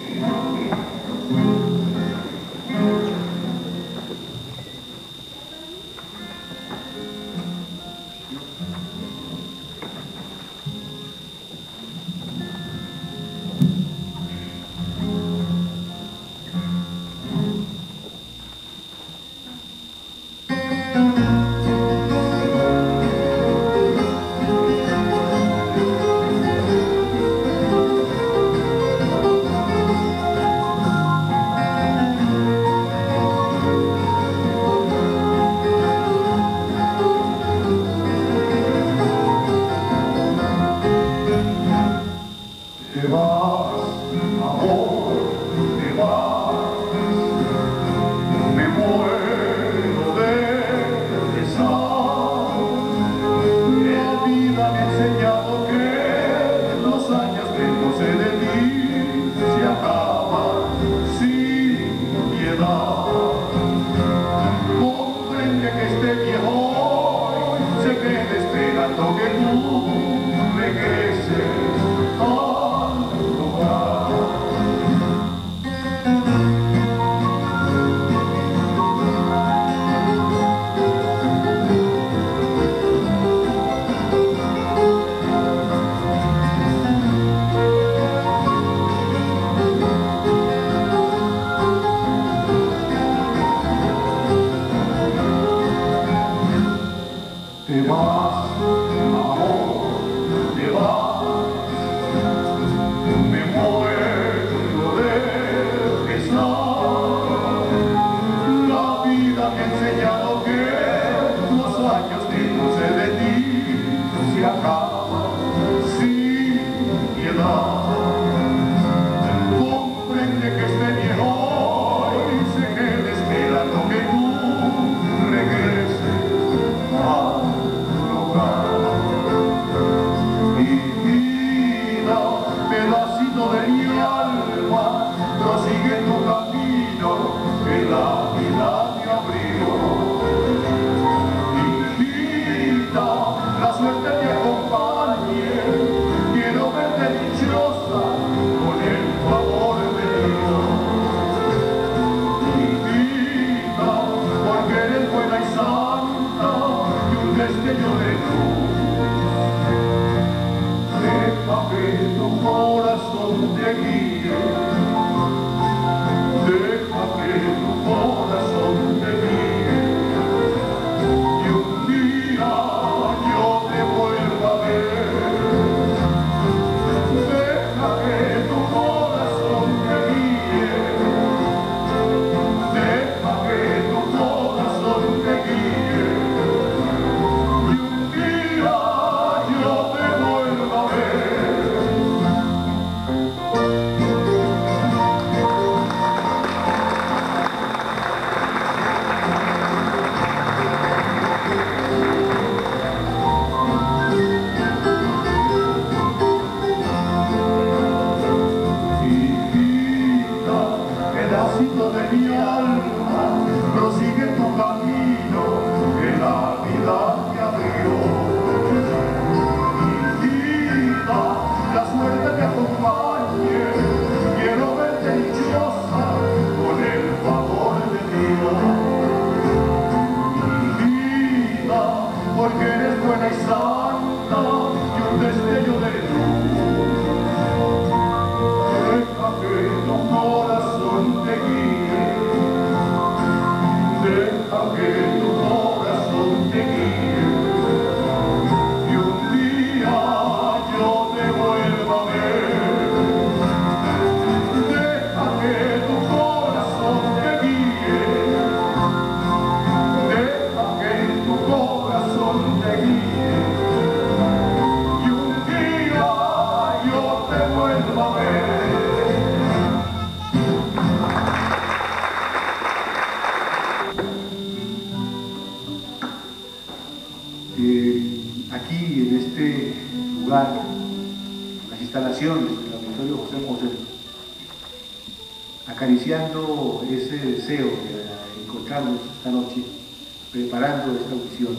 acariciando ese deseo de encontrarnos esta noche, preparando esta audición,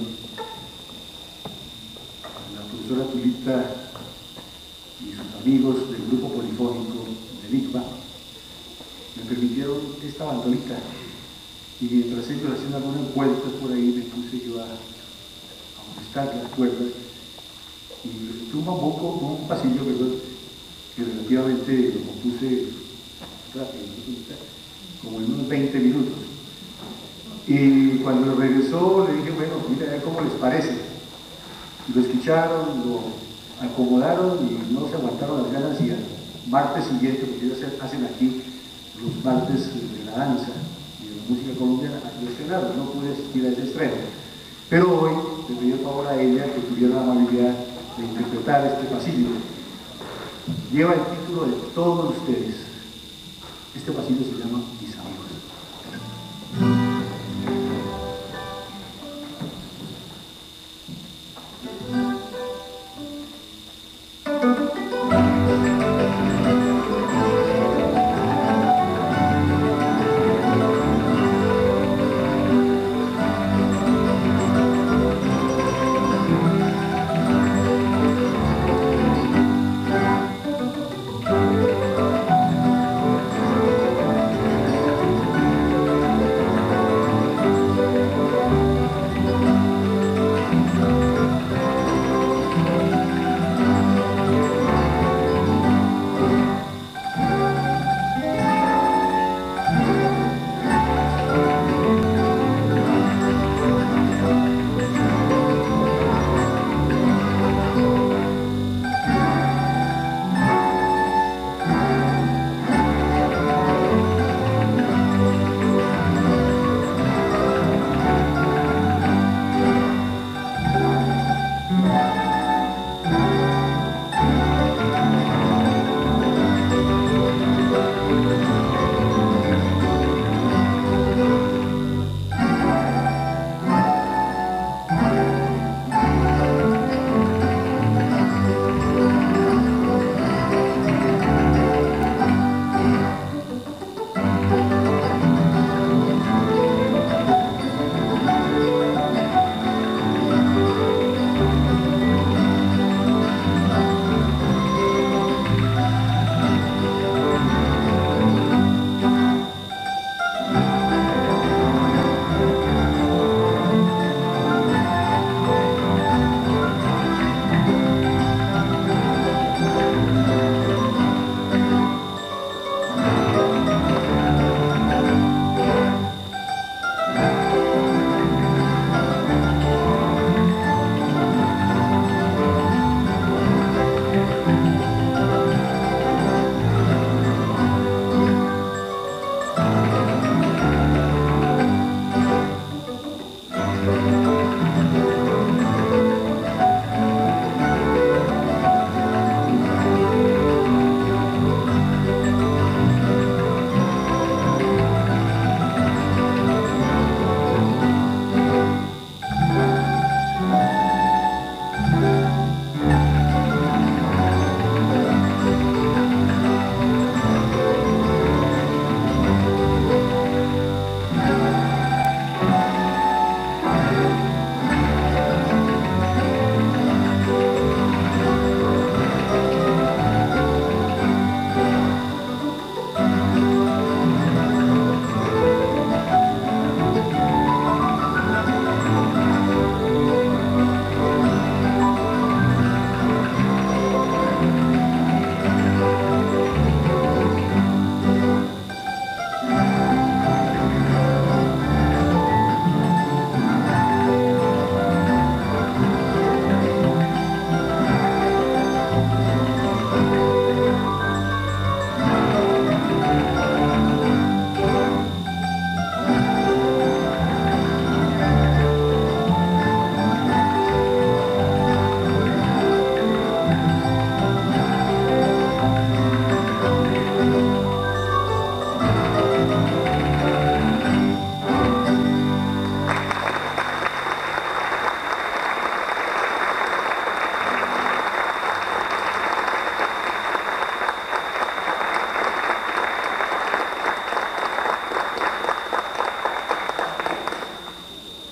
la profesora Tulita y sus amigos del grupo polifónico del I C B A me permitieron esta bandolita, y mientras ellos hacían algunas vueltas por ahí me puse yo a, a molestar las cuerdas, y resultó un poco, un pasillo, perdón, que relativamente lo compuse rápido, como en unos veinte minutos. Y cuando regresó le dije, bueno, mira a ver cómo les parece. Y lo escucharon, lo acomodaron y no se aguantaron las ganas, y al martes siguiente, porque ellos hacen aquí los martes de la danza y de la música colombiana, lo estrenaron. No pude asistir a ese estreno, pero hoy le pedí el favor a ella que tuviera la amabilidad de interpretar este pasillo. Lleva el título de todos ustedes. Este pasillo se llama Mis Amigos.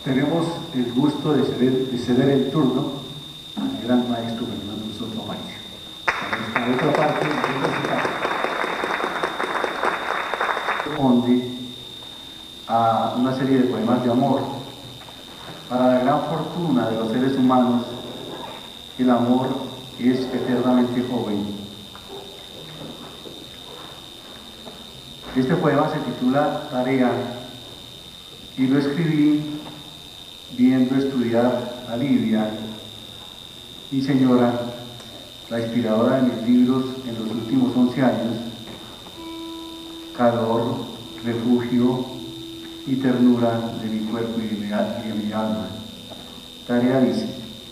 tenemos el gusto de ceder, de ceder el turno al gran maestro Fernando Soto Aparicio. Por otra parte, responde a una serie de poemas de amor. Para la gran fortuna de los seres humanos, el amor es eternamente joven. Este poema se titula Tarea y lo escribí viendo estudiar a Lidia, mi señora, la inspiradora de mis libros en los últimos once años, calor, refugio y ternura de mi cuerpo y de mi, y de mi alma. Tarea dice: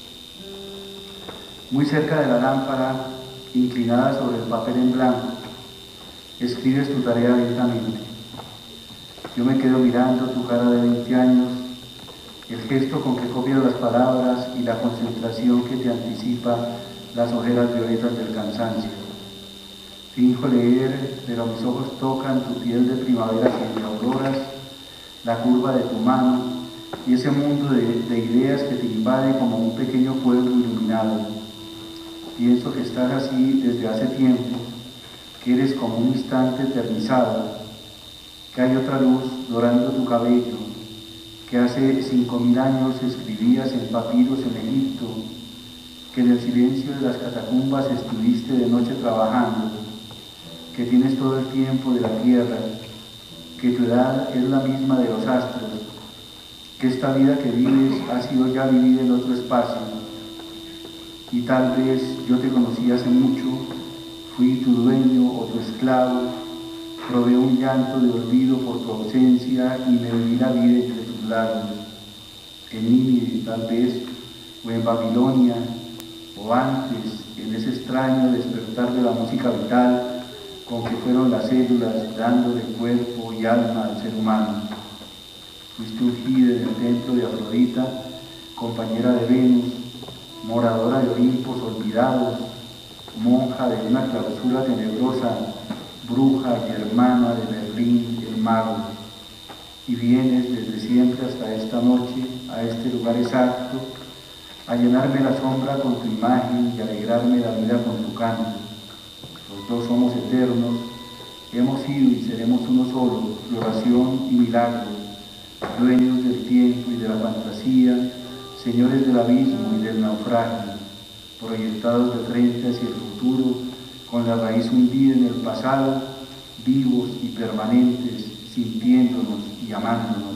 muy cerca de la lámpara, inclinada sobre el papel en blanco, escribes tu tarea lentamente. Yo me quedo mirando tu cara de veinte años, el gesto con que copias las palabras y la concentración que te anticipa las ojeras violetas del cansancio. Finjo leer, pero mis ojos tocan tu piel de primaveras y de auroras, la curva de tu mano y ese mundo de, de ideas que te invade como un pequeño pueblo iluminado. Pienso que estás así desde hace tiempo, que eres como un instante eternizado, que hay otra luz dorando tu cabello, que hace cinco mil años escribías en papiros en Egipto, que en el silencio de las catacumbas estuviste de noche trabajando, que tienes todo el tiempo de la tierra, que tu edad es la misma de los astros, que esta vida que vives ha sido ya vivida en otro espacio, y tal vez yo te conocí hace mucho, fui tu dueño o tu esclavo, probé un llanto de olvido por tu ausencia y me viví la vida entre tus labios, en Nínive tal vez, o en Babilonia, o antes, en ese extraño despertar de la música vital con que fueron las células dándole cuerpo y alma al ser humano. Fuiste ungida en el templo de Afrodita, compañera de Venus, moradora de Olimpos olvidados, monja de una clausura tenebrosa, bruja y hermana de Merlín el mago. Y vienes desde siempre hasta esta noche, a este lugar exacto, a llenarme la sombra con tu imagen y alegrarme la vida con tu canto. Los dos somos eternos, hemos sido y seremos uno solo, floración y milagro, dueños del tiempo y de la fantasía, señores del abismo y del naufragio, proyectados de frente hacia el futuro, con la raíz hundida en el pasado, vivos y permanentes, sintiéndonos y amándonos.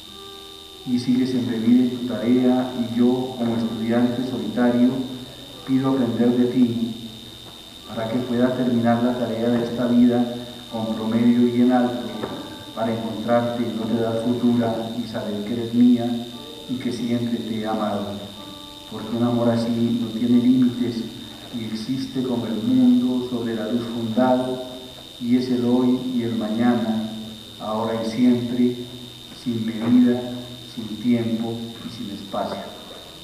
Y sigues embebida en tu tarea, y yo, como estudiante solitario, pido aprender de ti, para que pueda terminar la tarea de esta vida con promedio y en alto, para encontrarte en otra edad futura y saber que eres mía y que siempre te he amado. Porque un amor así no tiene límites y existe como el mundo sobre la luz fundado, y es el hoy y el mañana, ahora y siempre, sin medida, sin tiempo y sin espacio.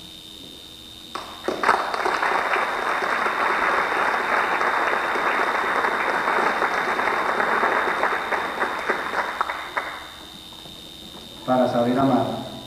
Para saber amar,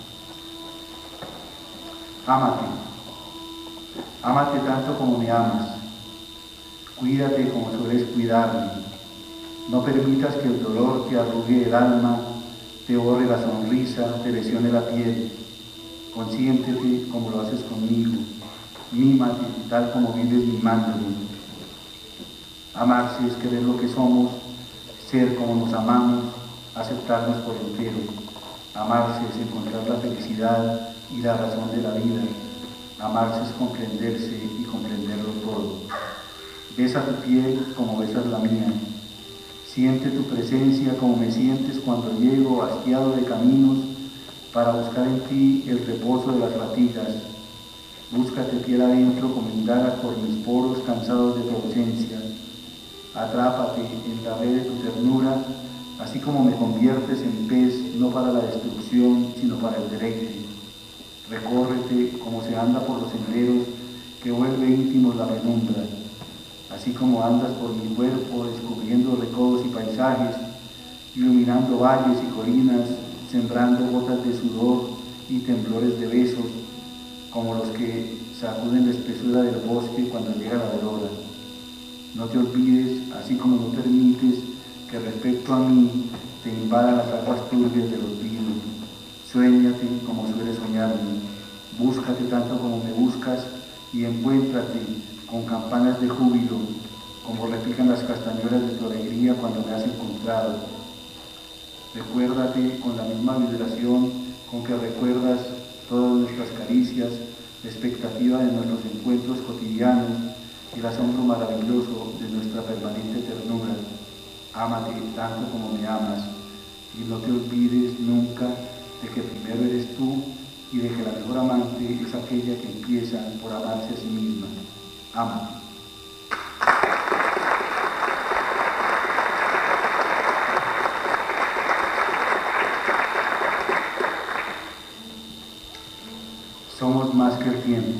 ámate, ámate tanto como me amas, cuídate como sueles cuidarme, no permitas que el dolor te arrugue el alma, te borre la sonrisa, te lesione la piel, consiéntete como lo haces conmigo, mímate tal como vives mimándome. Amarse es querer lo que somos, ser como nos amamos, aceptarnos por entero. Amarse es encontrar la felicidad y la razón de la vida. Amarse es comprenderse y comprenderlo todo. Besa tu piel como besas la mía. Siente tu presencia como me sientes cuando llego hastiado de caminos para buscar en ti el reposo de las fatigas. Búscate piel adentro como indagas por mis poros cansados de tu ausencia. Atrápate en la red de tu ternura, así como me conviertes en pez, no para la destrucción, sino para el deleite. Recórrete como se anda por los senderos que vuelve íntimos la penumbra, así como andas por mi cuerpo descubriendo recodos y paisajes, iluminando valles y colinas, sembrando gotas de sudor y temblores de besos, como los que sacuden la espesura del bosque cuando llega la aurora. No te olvides, así como no permites que respecto a mí te invadan las aguas turbias del olvido. Suéñate como sueles soñarme, búscate tanto como me buscas y encuéntrate con campanas de júbilo, como repican las castañuelas de tu alegría cuando me has encontrado. Recuérdate con la misma vibración con que recuerdas todas nuestras caricias, la expectativa de nuestros encuentros cotidianos y el asombro maravilloso de nuestra permanente ternura. Ámate tanto como me amas y no te olvides nunca de que primero eres tú y de que la mejor amante es aquella que empieza por amarse a sí misma. Ámate. Somos más que el tiempo.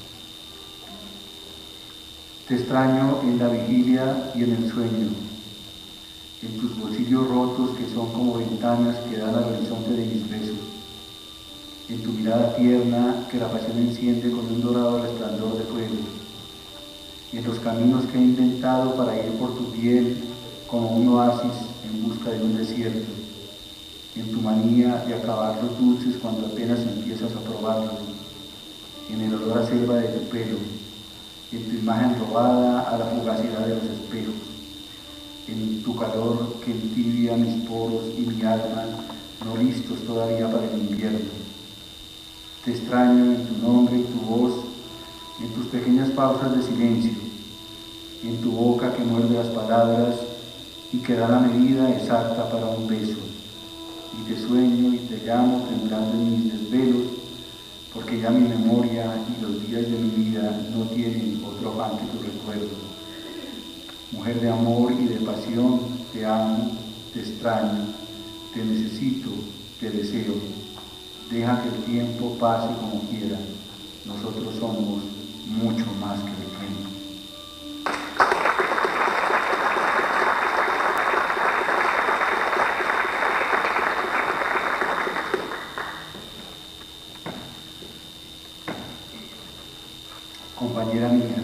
Te extraño en la vigilia y en el sueño, en tus bolsillos rotos que son como ventanas que dan al horizonte de mis besos, en tu mirada tierna que la pasión enciende con un dorado resplandor de fuego, y en los caminos que he inventado para ir por tu piel como un oasis en busca de un desierto, en tu manía de acabar los dulces cuando apenas empiezas a probarlos, en el olor a selva de tu pelo, en tu imagen robada a la fugacidad de los espejos, en tu calor que entibia mis poros y mi alma, no listos todavía para el invierno. Te extraño en tu nombre y tu voz, en tus pequeñas pausas de silencio, en tu boca que muerde las palabras y que da la medida exacta para un beso. Y te sueño y te llamo temblando en mis desvelos, porque ya mi memoria y los días de mi vida no tienen otro afán que tu recuerdo. Mujer de amor y de pasión, te amo, te extraño, te necesito, te deseo. Deja que el tiempo pase como quiera. Nosotros somos mucho más que el tiempo. Compañera mía,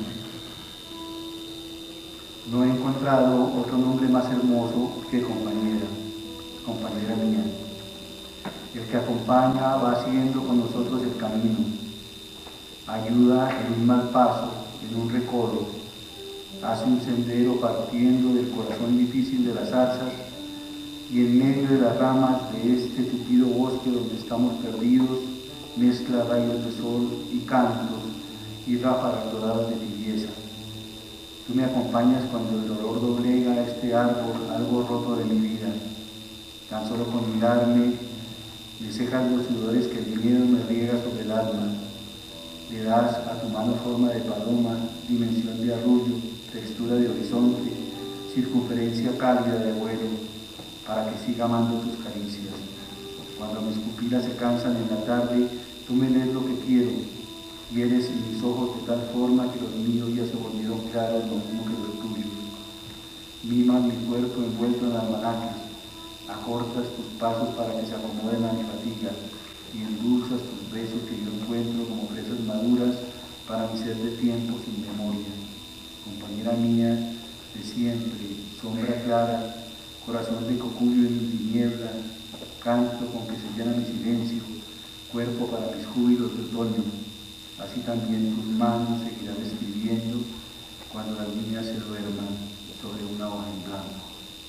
no he encontrado otro nombre más hermoso que compañera, compañera mía. El que acompaña va haciendo con nosotros el camino, ayuda en un mal paso, en un recodo, hace un sendero partiendo del corazón difícil de las zarzas y en medio de las ramas de este tupido bosque donde estamos perdidos, mezcla rayos de sol y cantos y ráfagas doradas de tibieza. Tú me acompañas cuando el dolor doblega este árbol, algo roto de mi vida. Tan solo con mirarme, me cejas los sudores que el miedo me riega sobre el alma. Le das a tu mano forma de paloma, dimensión de arrullo, textura de horizonte, circunferencia cálida de vuelo, para que siga amando tus caricias. Cuando mis pupilas se cansan en la tarde, tú me lees lo que quiero, y eres en mis ojos de tal forma que los míos ya se volvieron claros lo mismo que los tuyos. Mimas mi cuerpo envuelto en almanaques, acortas tus pasos para que se acomoden a mi fatiga y endulzas tus besos que yo encuentro como fresas maduras para mi ser de tiempo sin memoria. Compañera mía de siempre, sombra clara, corazón de cocuyo en mi tiniebla, canto con que se llena mi silencio, cuerpo para mis júbilos de otoño. Así también tus manos seguirán escribiendo cuando las mías se duerman sobre una hoja en blanco.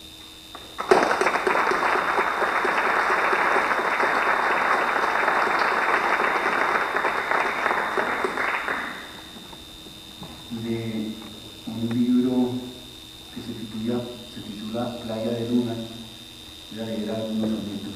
De un libro que se titula, se titula Playa de Luna, voy a leer algunos sonetos.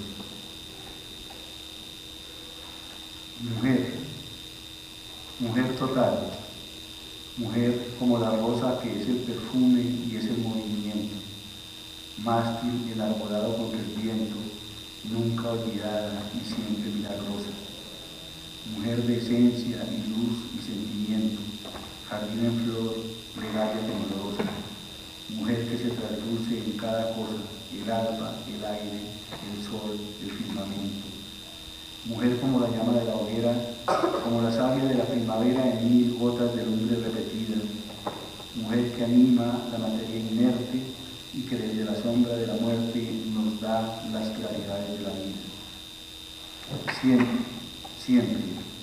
Mujer, mujer total, mujer como la rosa que es el perfume y es el movimiento, mástil enarbolado contra el viento, nunca olvidada y siempre milagrosa, mujer de esencia y luz y sentimiento, jardín en flor, plegaria temblorosa, mujer que se traduce en cada cosa, el alba, el aire, el sol, el firmamento. mujer como la llama de la hoguera, como la savia de la primavera en mil gotas de lumbre repetidas, mujer que anima la materia inerte y que desde la sombra de la muerte nos da las claridades de la vida. Siempre, siempre,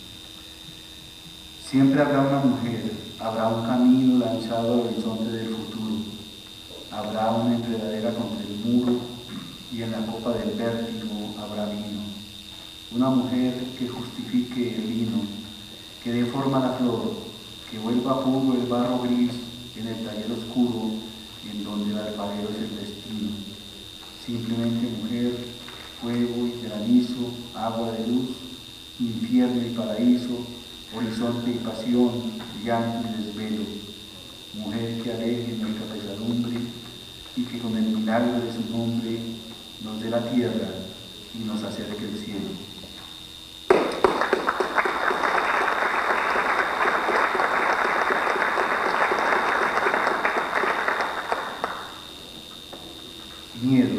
siempre habrá una mujer, habrá un camino lanzado al horizonte del futuro, habrá una enredadera contra el muro y en la copa del vértigo habrá vino. Una mujer que justifique el vino, que dé forma a la flor, que vuelva puro el barro gris en el taller oscuro en donde el alfarero es el destino. Simplemente mujer, fuego y granizo, agua de luz, infierno y paraíso, horizonte y pasión, llanto y desvelo. Mujer que aleje nuestra pesadumbre y que con el milagro de su nombre nos dé la tierra y nos acerque el cielo. Miedo.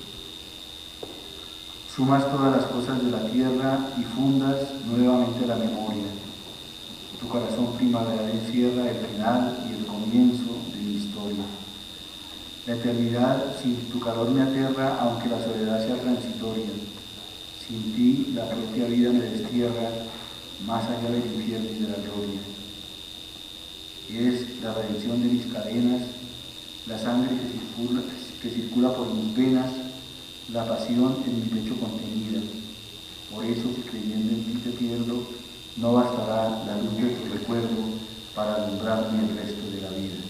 Sumas todas las cosas de la tierra y fundas nuevamente la memoria. Tu corazón primaveral encierra el final y el comienzo de mi historia. La eternidad sin tu calor me aterra, aunque la soledad sea transitoria. Sin ti la propia vida me destierra, más allá del infierno y de la gloria. Es la redención de mis cadenas, la sangre que circula, que circula por mis venas, la pasión en mi pecho contenida. Por eso, si creyendo en ti te pierdo, no bastará la luz de tu recuerdo para alumbrarme el resto de la vida.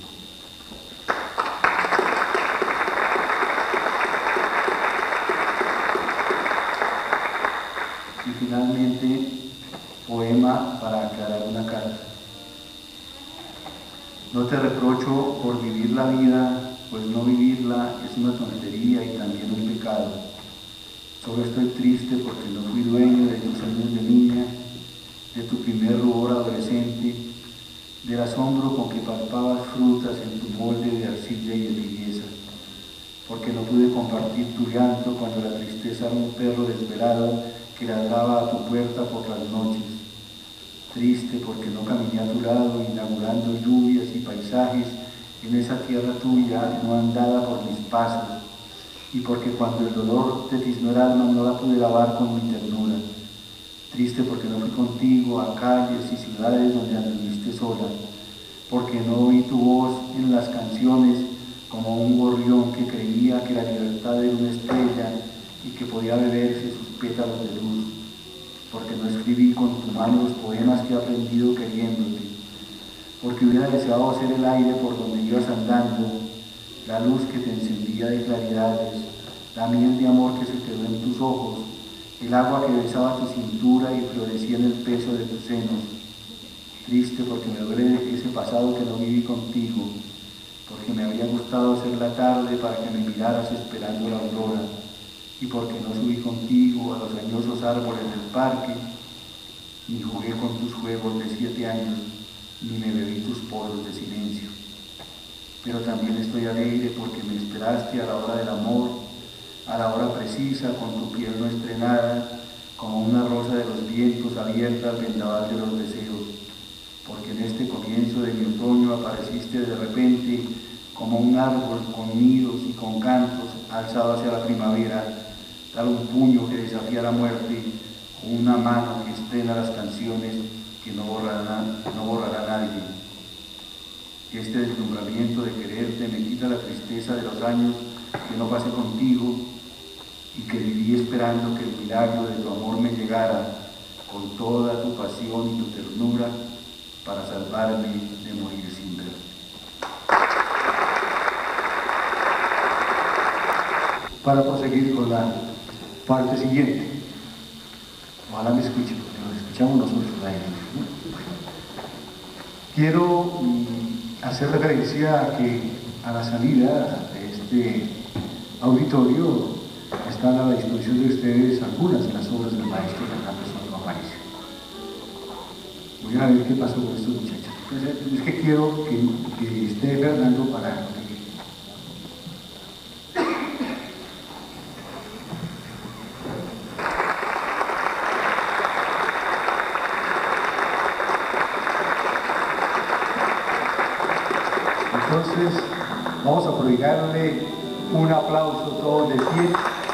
Y finalmente, poema para aclarar una carta. No te reprocho por vivir la vida, pues no vivirla es una tontería y también un pecado. Solo estoy triste porque no fui dueño de tus años de niña, de tu primer rubor adolescente, del asombro con que palpabas frutas en tu molde de arcilla y de tibieza, porque no pude compartir tu llanto cuando la tristeza era un perro desvelado que ladraba a tu puerta por las noches. Triste porque no caminé a tu lado, inaugurando lluvias y paisajes en esa tierra tuya no andada por mis pasos, y porque cuando el dolor te tiznó el alma no la pude lavar con mi ternura. Triste porque no fui contigo a calles y ciudades donde anduviste sola, porque no oí tu voz en las canciones como un gorrión que creía que la libertad era una estrella y que podía beberse sus pétalos de luz, porque no escribí con tu mano los poemas que he aprendido queriéndote, porque hubiera deseado ser el aire por donde ibas andando, la luz que te encendía de claridades, la miel de amor que se quedó en tus ojos, el agua que besaba tu cintura y florecía en el peso de tus senos. Triste porque me duele ese pasado que no viví contigo, porque me habría gustado hacer la tarde para que me miraras esperando la aurora, y porque no subí contigo a los añosos árboles del parque, ni jugué con tus juegos de siete años, ni me bebí tus poros de silencio. Pero también estoy alegre porque me esperaste a la hora del amor, a la hora precisa, con tu piel no estrenada, como una rosa de los vientos abierta al vendaval de los deseos, porque en este comienzo de mi otoño apareciste de repente como un árbol con nidos y con cantos alzado hacia la primavera, tal un puño que desafía la muerte, con una mano que estrena las canciones que no borrará, no borrará nadie. Este deslumbramiento de quererte me quita la tristeza de los años que no pasé contigo y que viví esperando que el milagro de tu amor me llegara con toda tu pasión y tu ternura para salvarme de morir sin verte. Para proseguir con la parte siguiente, ojalá me escuchen, porque nos escuchamos nosotros ahí, ¿no? Quiero mm, hacer referencia a que a la salida de este auditorio están a la disposición de ustedes algunas de las obras del maestro Fernando Soto Aparicio. Voy a ver qué pasó con estos muchachos. Entonces, es que quiero que, que esté Fernando para... Entonces, vamos a prodigarle un aplauso todos de pie.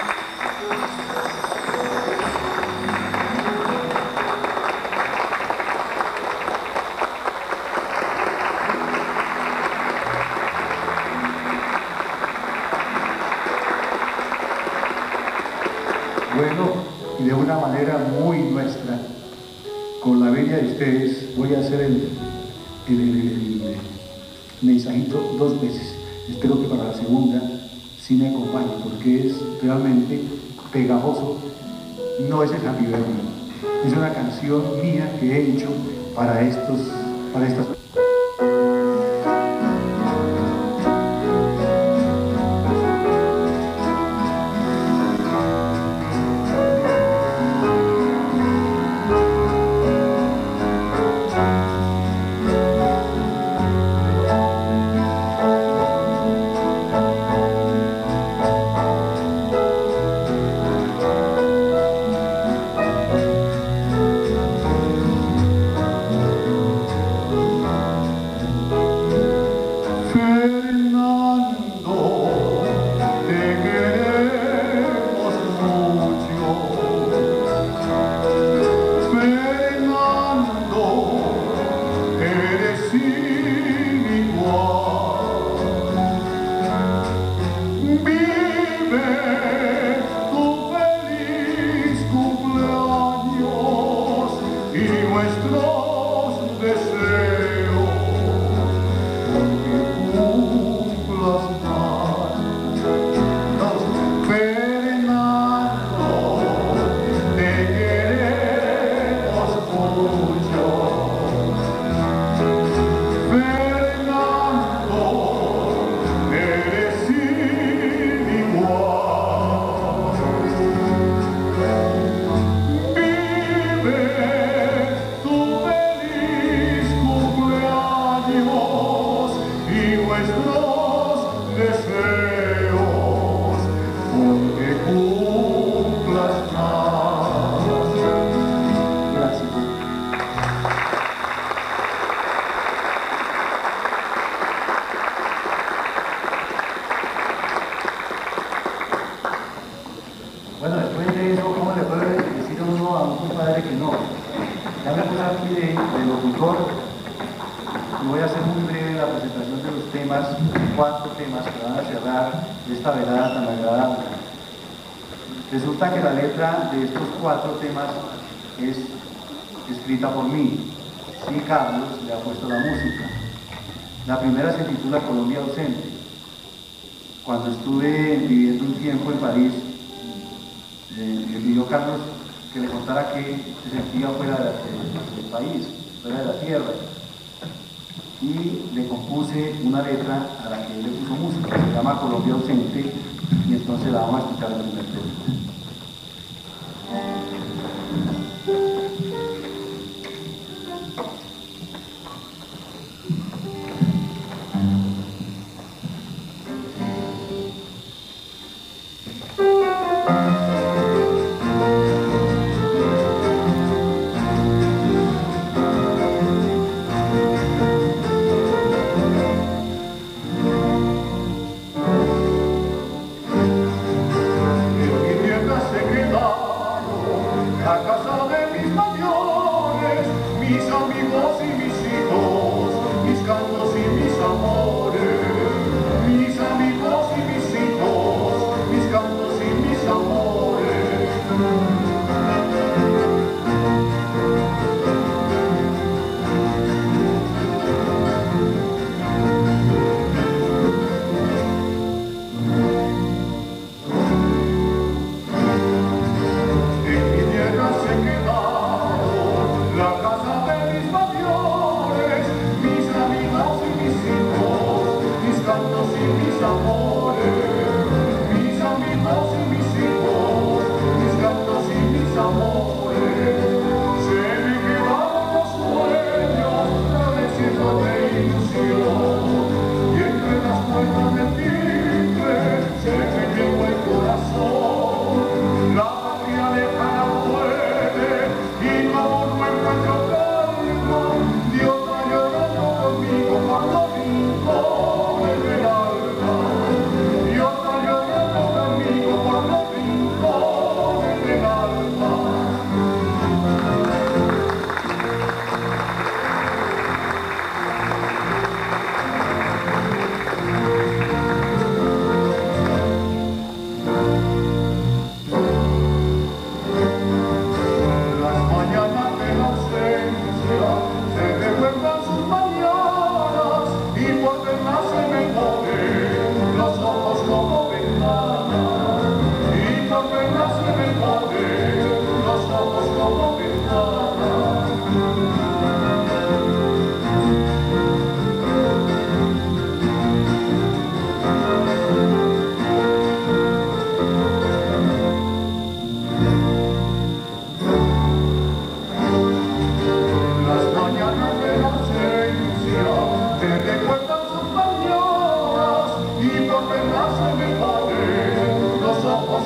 Bueno, y de una manera muy nuestra, con la venia de ustedes, voy a hacer el, el, el, el mensajito dos veces. Espero que para la segunda sí me acompañe, porque es realmente pegajoso. No es el Happy Birthday, es una canción mía que he hecho para, estos, para estas personas. Bueno, después de eso, ¿cómo le puede decir uno a un compadre que no? Ya me puse aquí de, de locutor y voy a hacer muy breve la presentación de los temas, cuatro temas que van a cerrar esta velada tan agradable. Resulta que la letra de estos cuatro temas es escrita por mí, y Carlos le ha puesto la música. La primera se titula Colombia ausente. Cuando estuve viviendo un tiempo en París, Eh, me pidió Carlos que le contara que se sentía fuera de la, de, del país, fuera de la tierra, y le compuse una letra a la que él le puso música, se llama Colombia ausente, y entonces la vamos a escuchar en el primer tema. El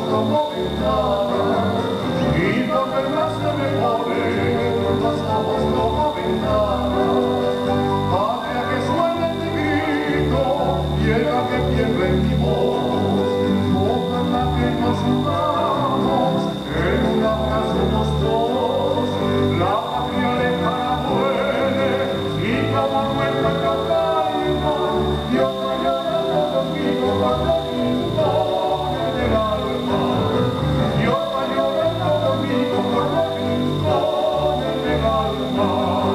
como ventanas, y por verlas se me ponen los ojos como ventanas. Patria que suena en mi grito, tierra que pierde en mi voz, ojalá que nos unamos en un abrazo los dos. La patria lejana muere y como nuestra campaña, yo estoy llorando conmigo cuando pinto en el alma. Yo estoy llorando conmigo cuando pinto en el alma.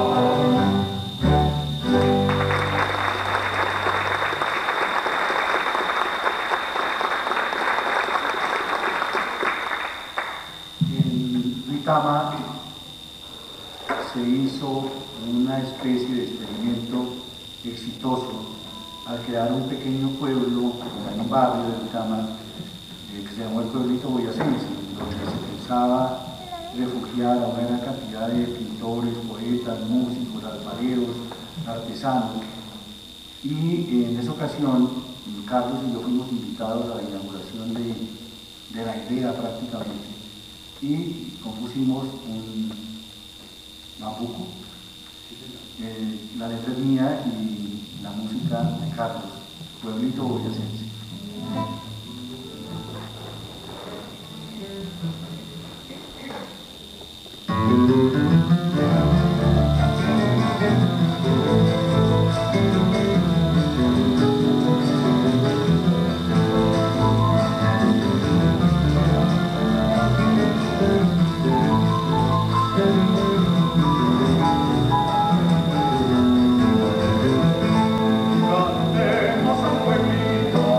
En Duitama se hizo una especie de experimento exitoso al crear un pequeño pueblo, un barrio de Duitama, eh, que se llamó el pueblito boyacense, donde se pensaba refugiar a una gran cantidad de pintores, poetas, músicos, alfareros, artesanos. Y en esa ocasión, Carlos y yo fuimos invitados a la inauguración de, de la idea prácticamente, y compusimos un bambuco. Eh, la letra es mía y la música de Carlos, pueblito boyacense. Cantemos al pueblito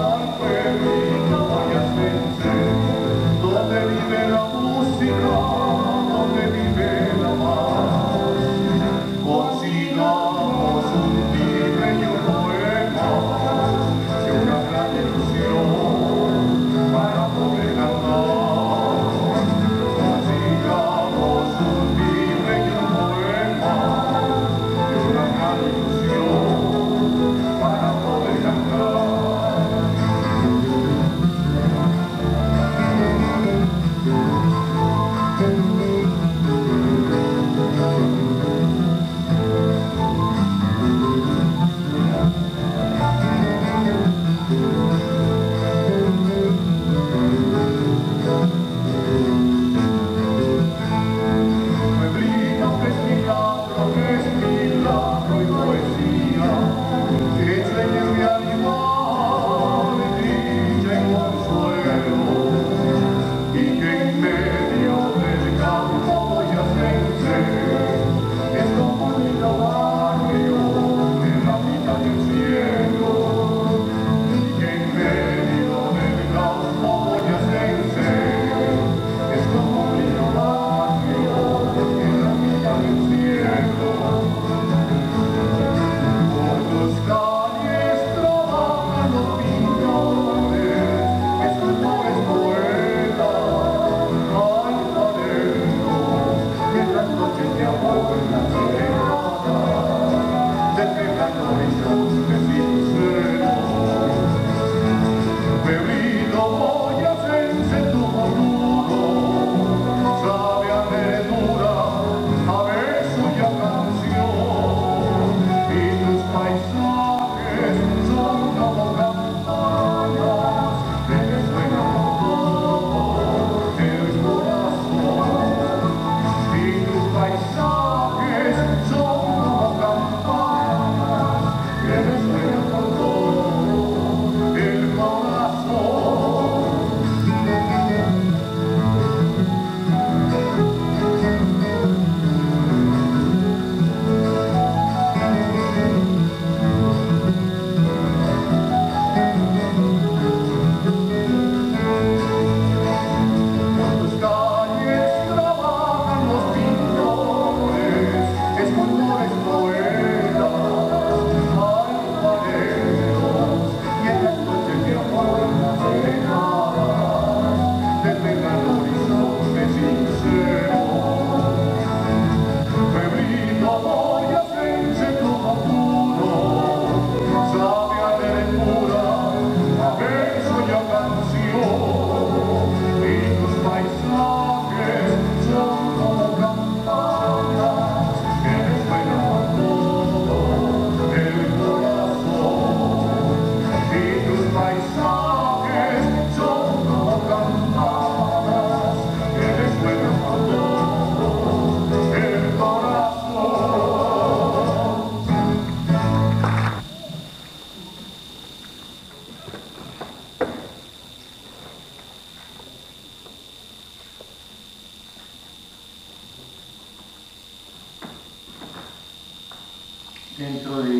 dentro de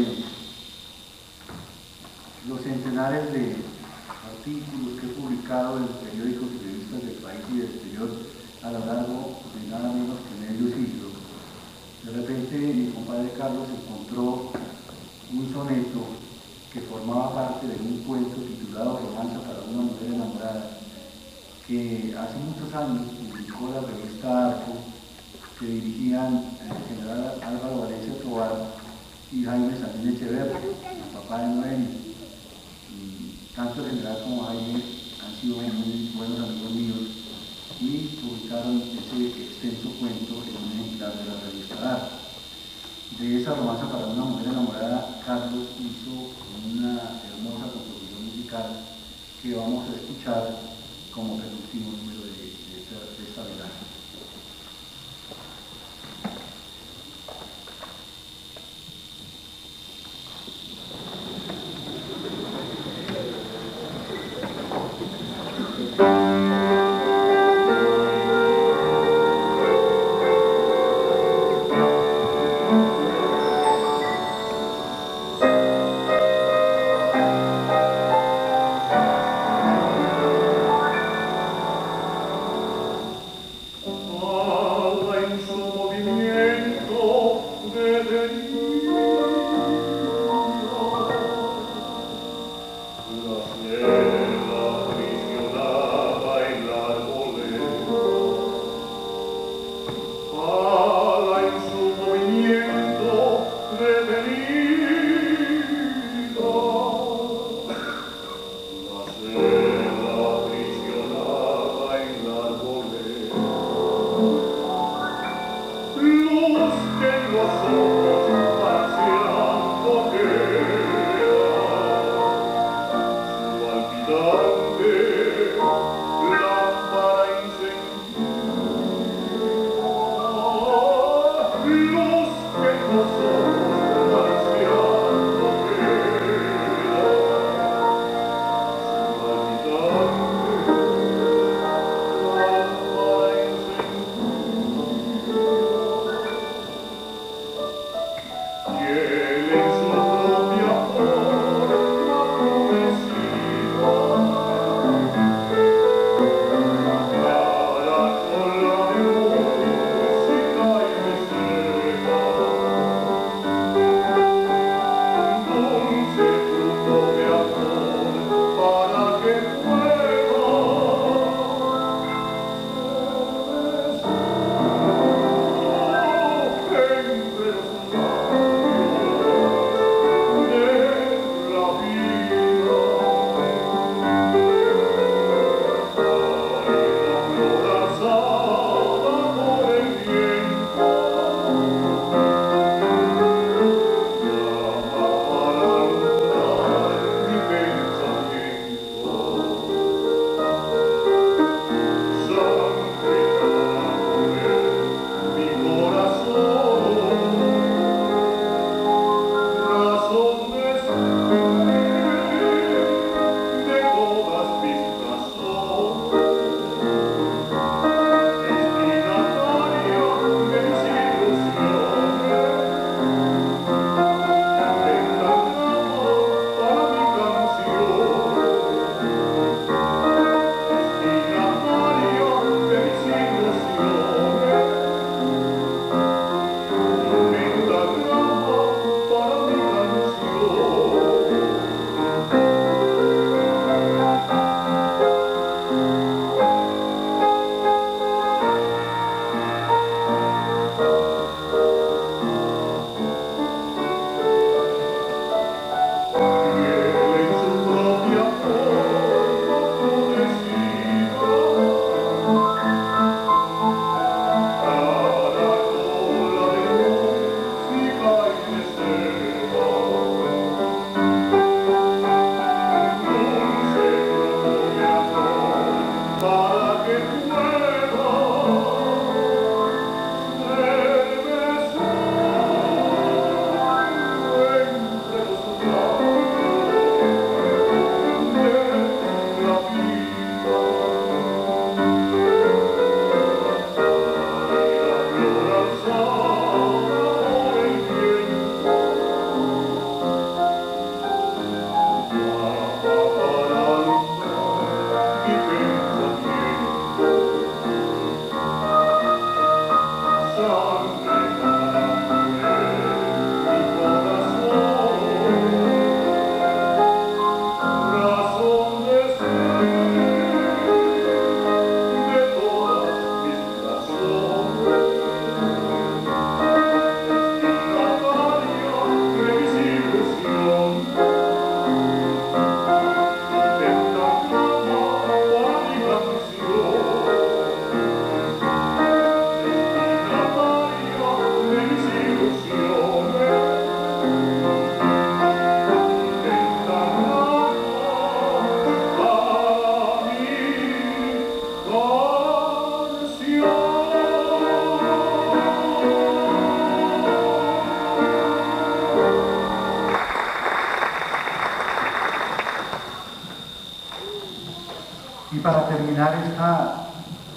los centenares de artículos que he publicado en periódicos y revistas del país y del exterior a lo largo de nada menos que medio siglo, de repente mi compadre Carlos encontró un soneto que formaba parte de un cuento titulado Romanza para una mujer enamorada, que hace muchos años publicó la revista Arco, que dirigían el general Álvaro Valencia Tovar y Jaime Sandín Echeverri, el papá de Noemi. Y tanto el general como Jaime han sido muy buenos amigos míos y publicaron ese extenso cuento en un ejemplar de la revista Arco. De esa romanza para una mujer enamorada, Carlos hizo una hermosa composición musical que vamos a escuchar como penúltimo número de, de, esta, de esta velada.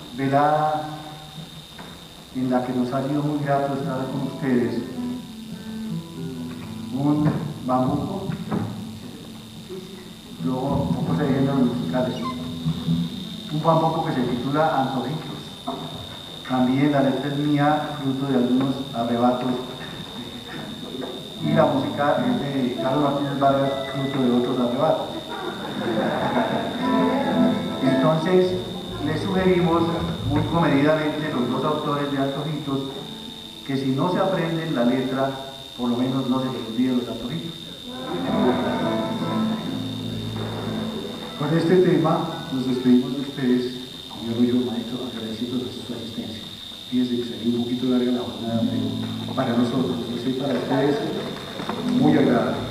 velada en la que nos ha sido muy grato estar con ustedes. Un bambuco, luego un poco de géneros musicales. Un bambuco que se titula Antojitos. También la letra es mía, fruto de algunos arrebatos. Y la música es de Carlos Martínez Vargas, fruto de otros arrebatos. Entonces, les sugerimos muy comedidamente los dos autores de Antojitos que si no se aprenden la letra, por lo menos no se les olviden los antojitos. Con este tema nos despedimos de ustedes, como yo digo, maestro, agradeciendo su asistencia. Fíjense que sería un poquito larga la jornada, pero para nosotros, yo sé, para ustedes, muy agradable.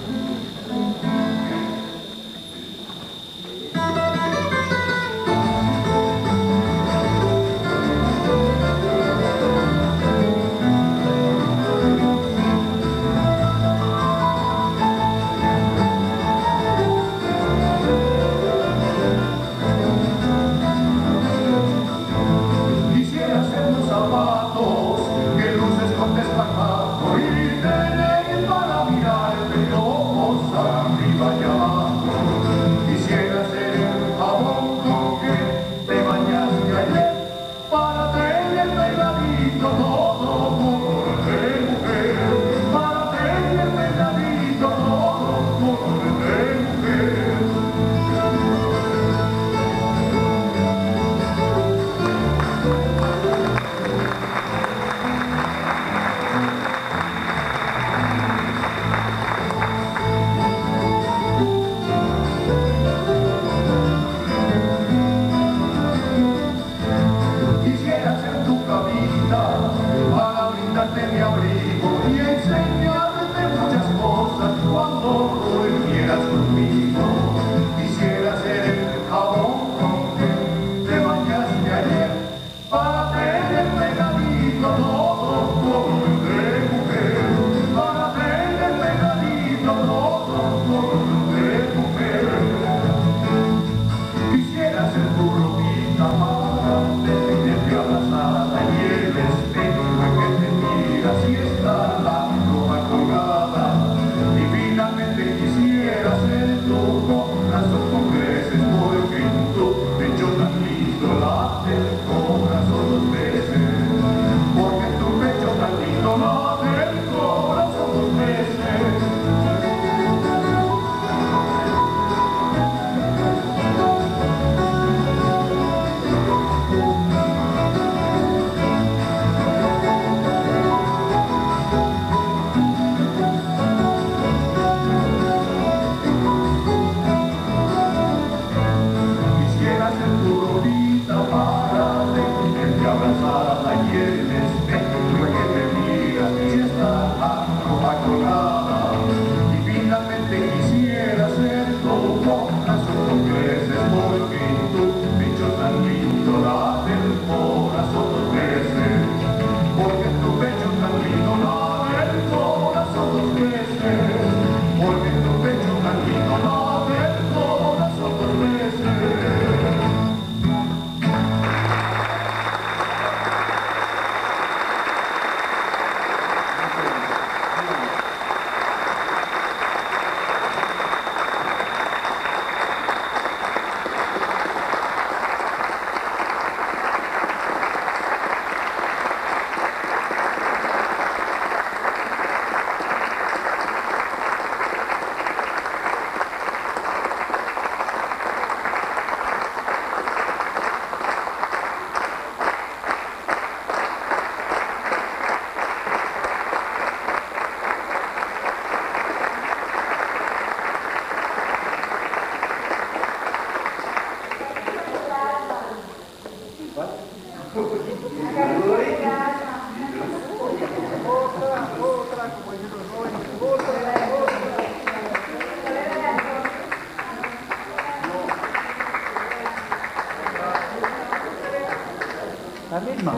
La misma.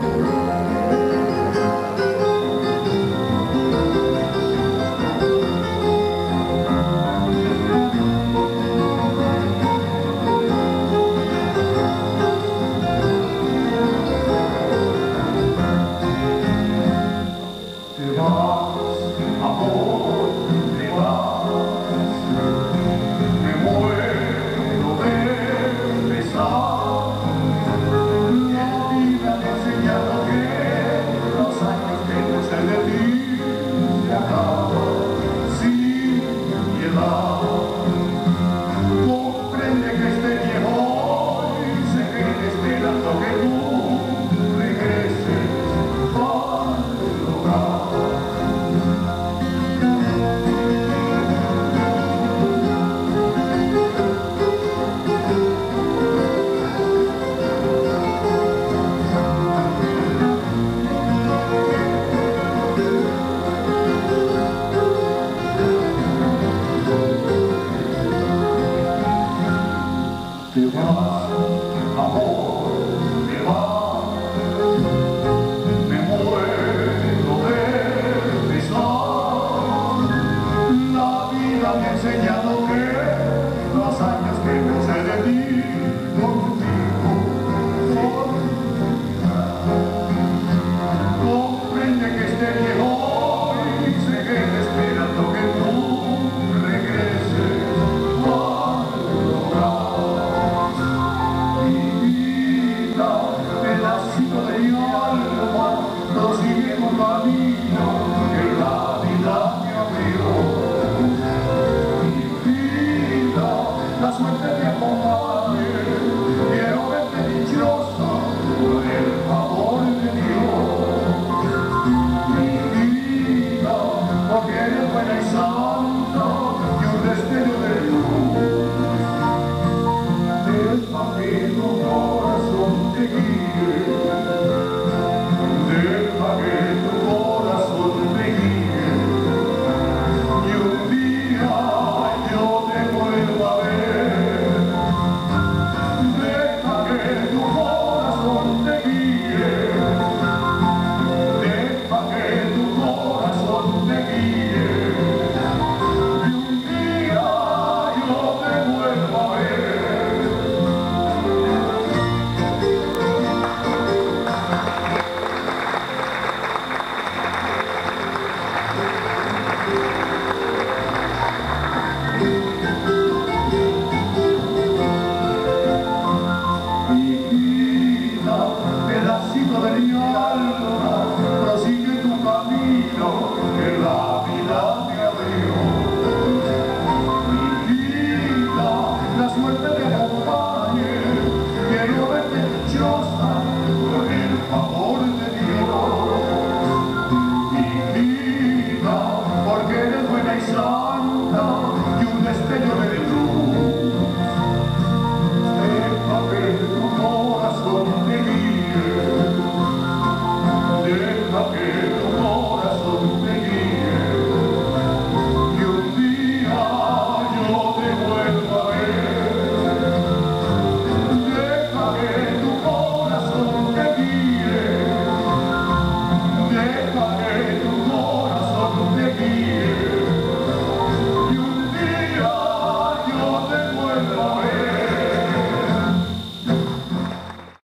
favor de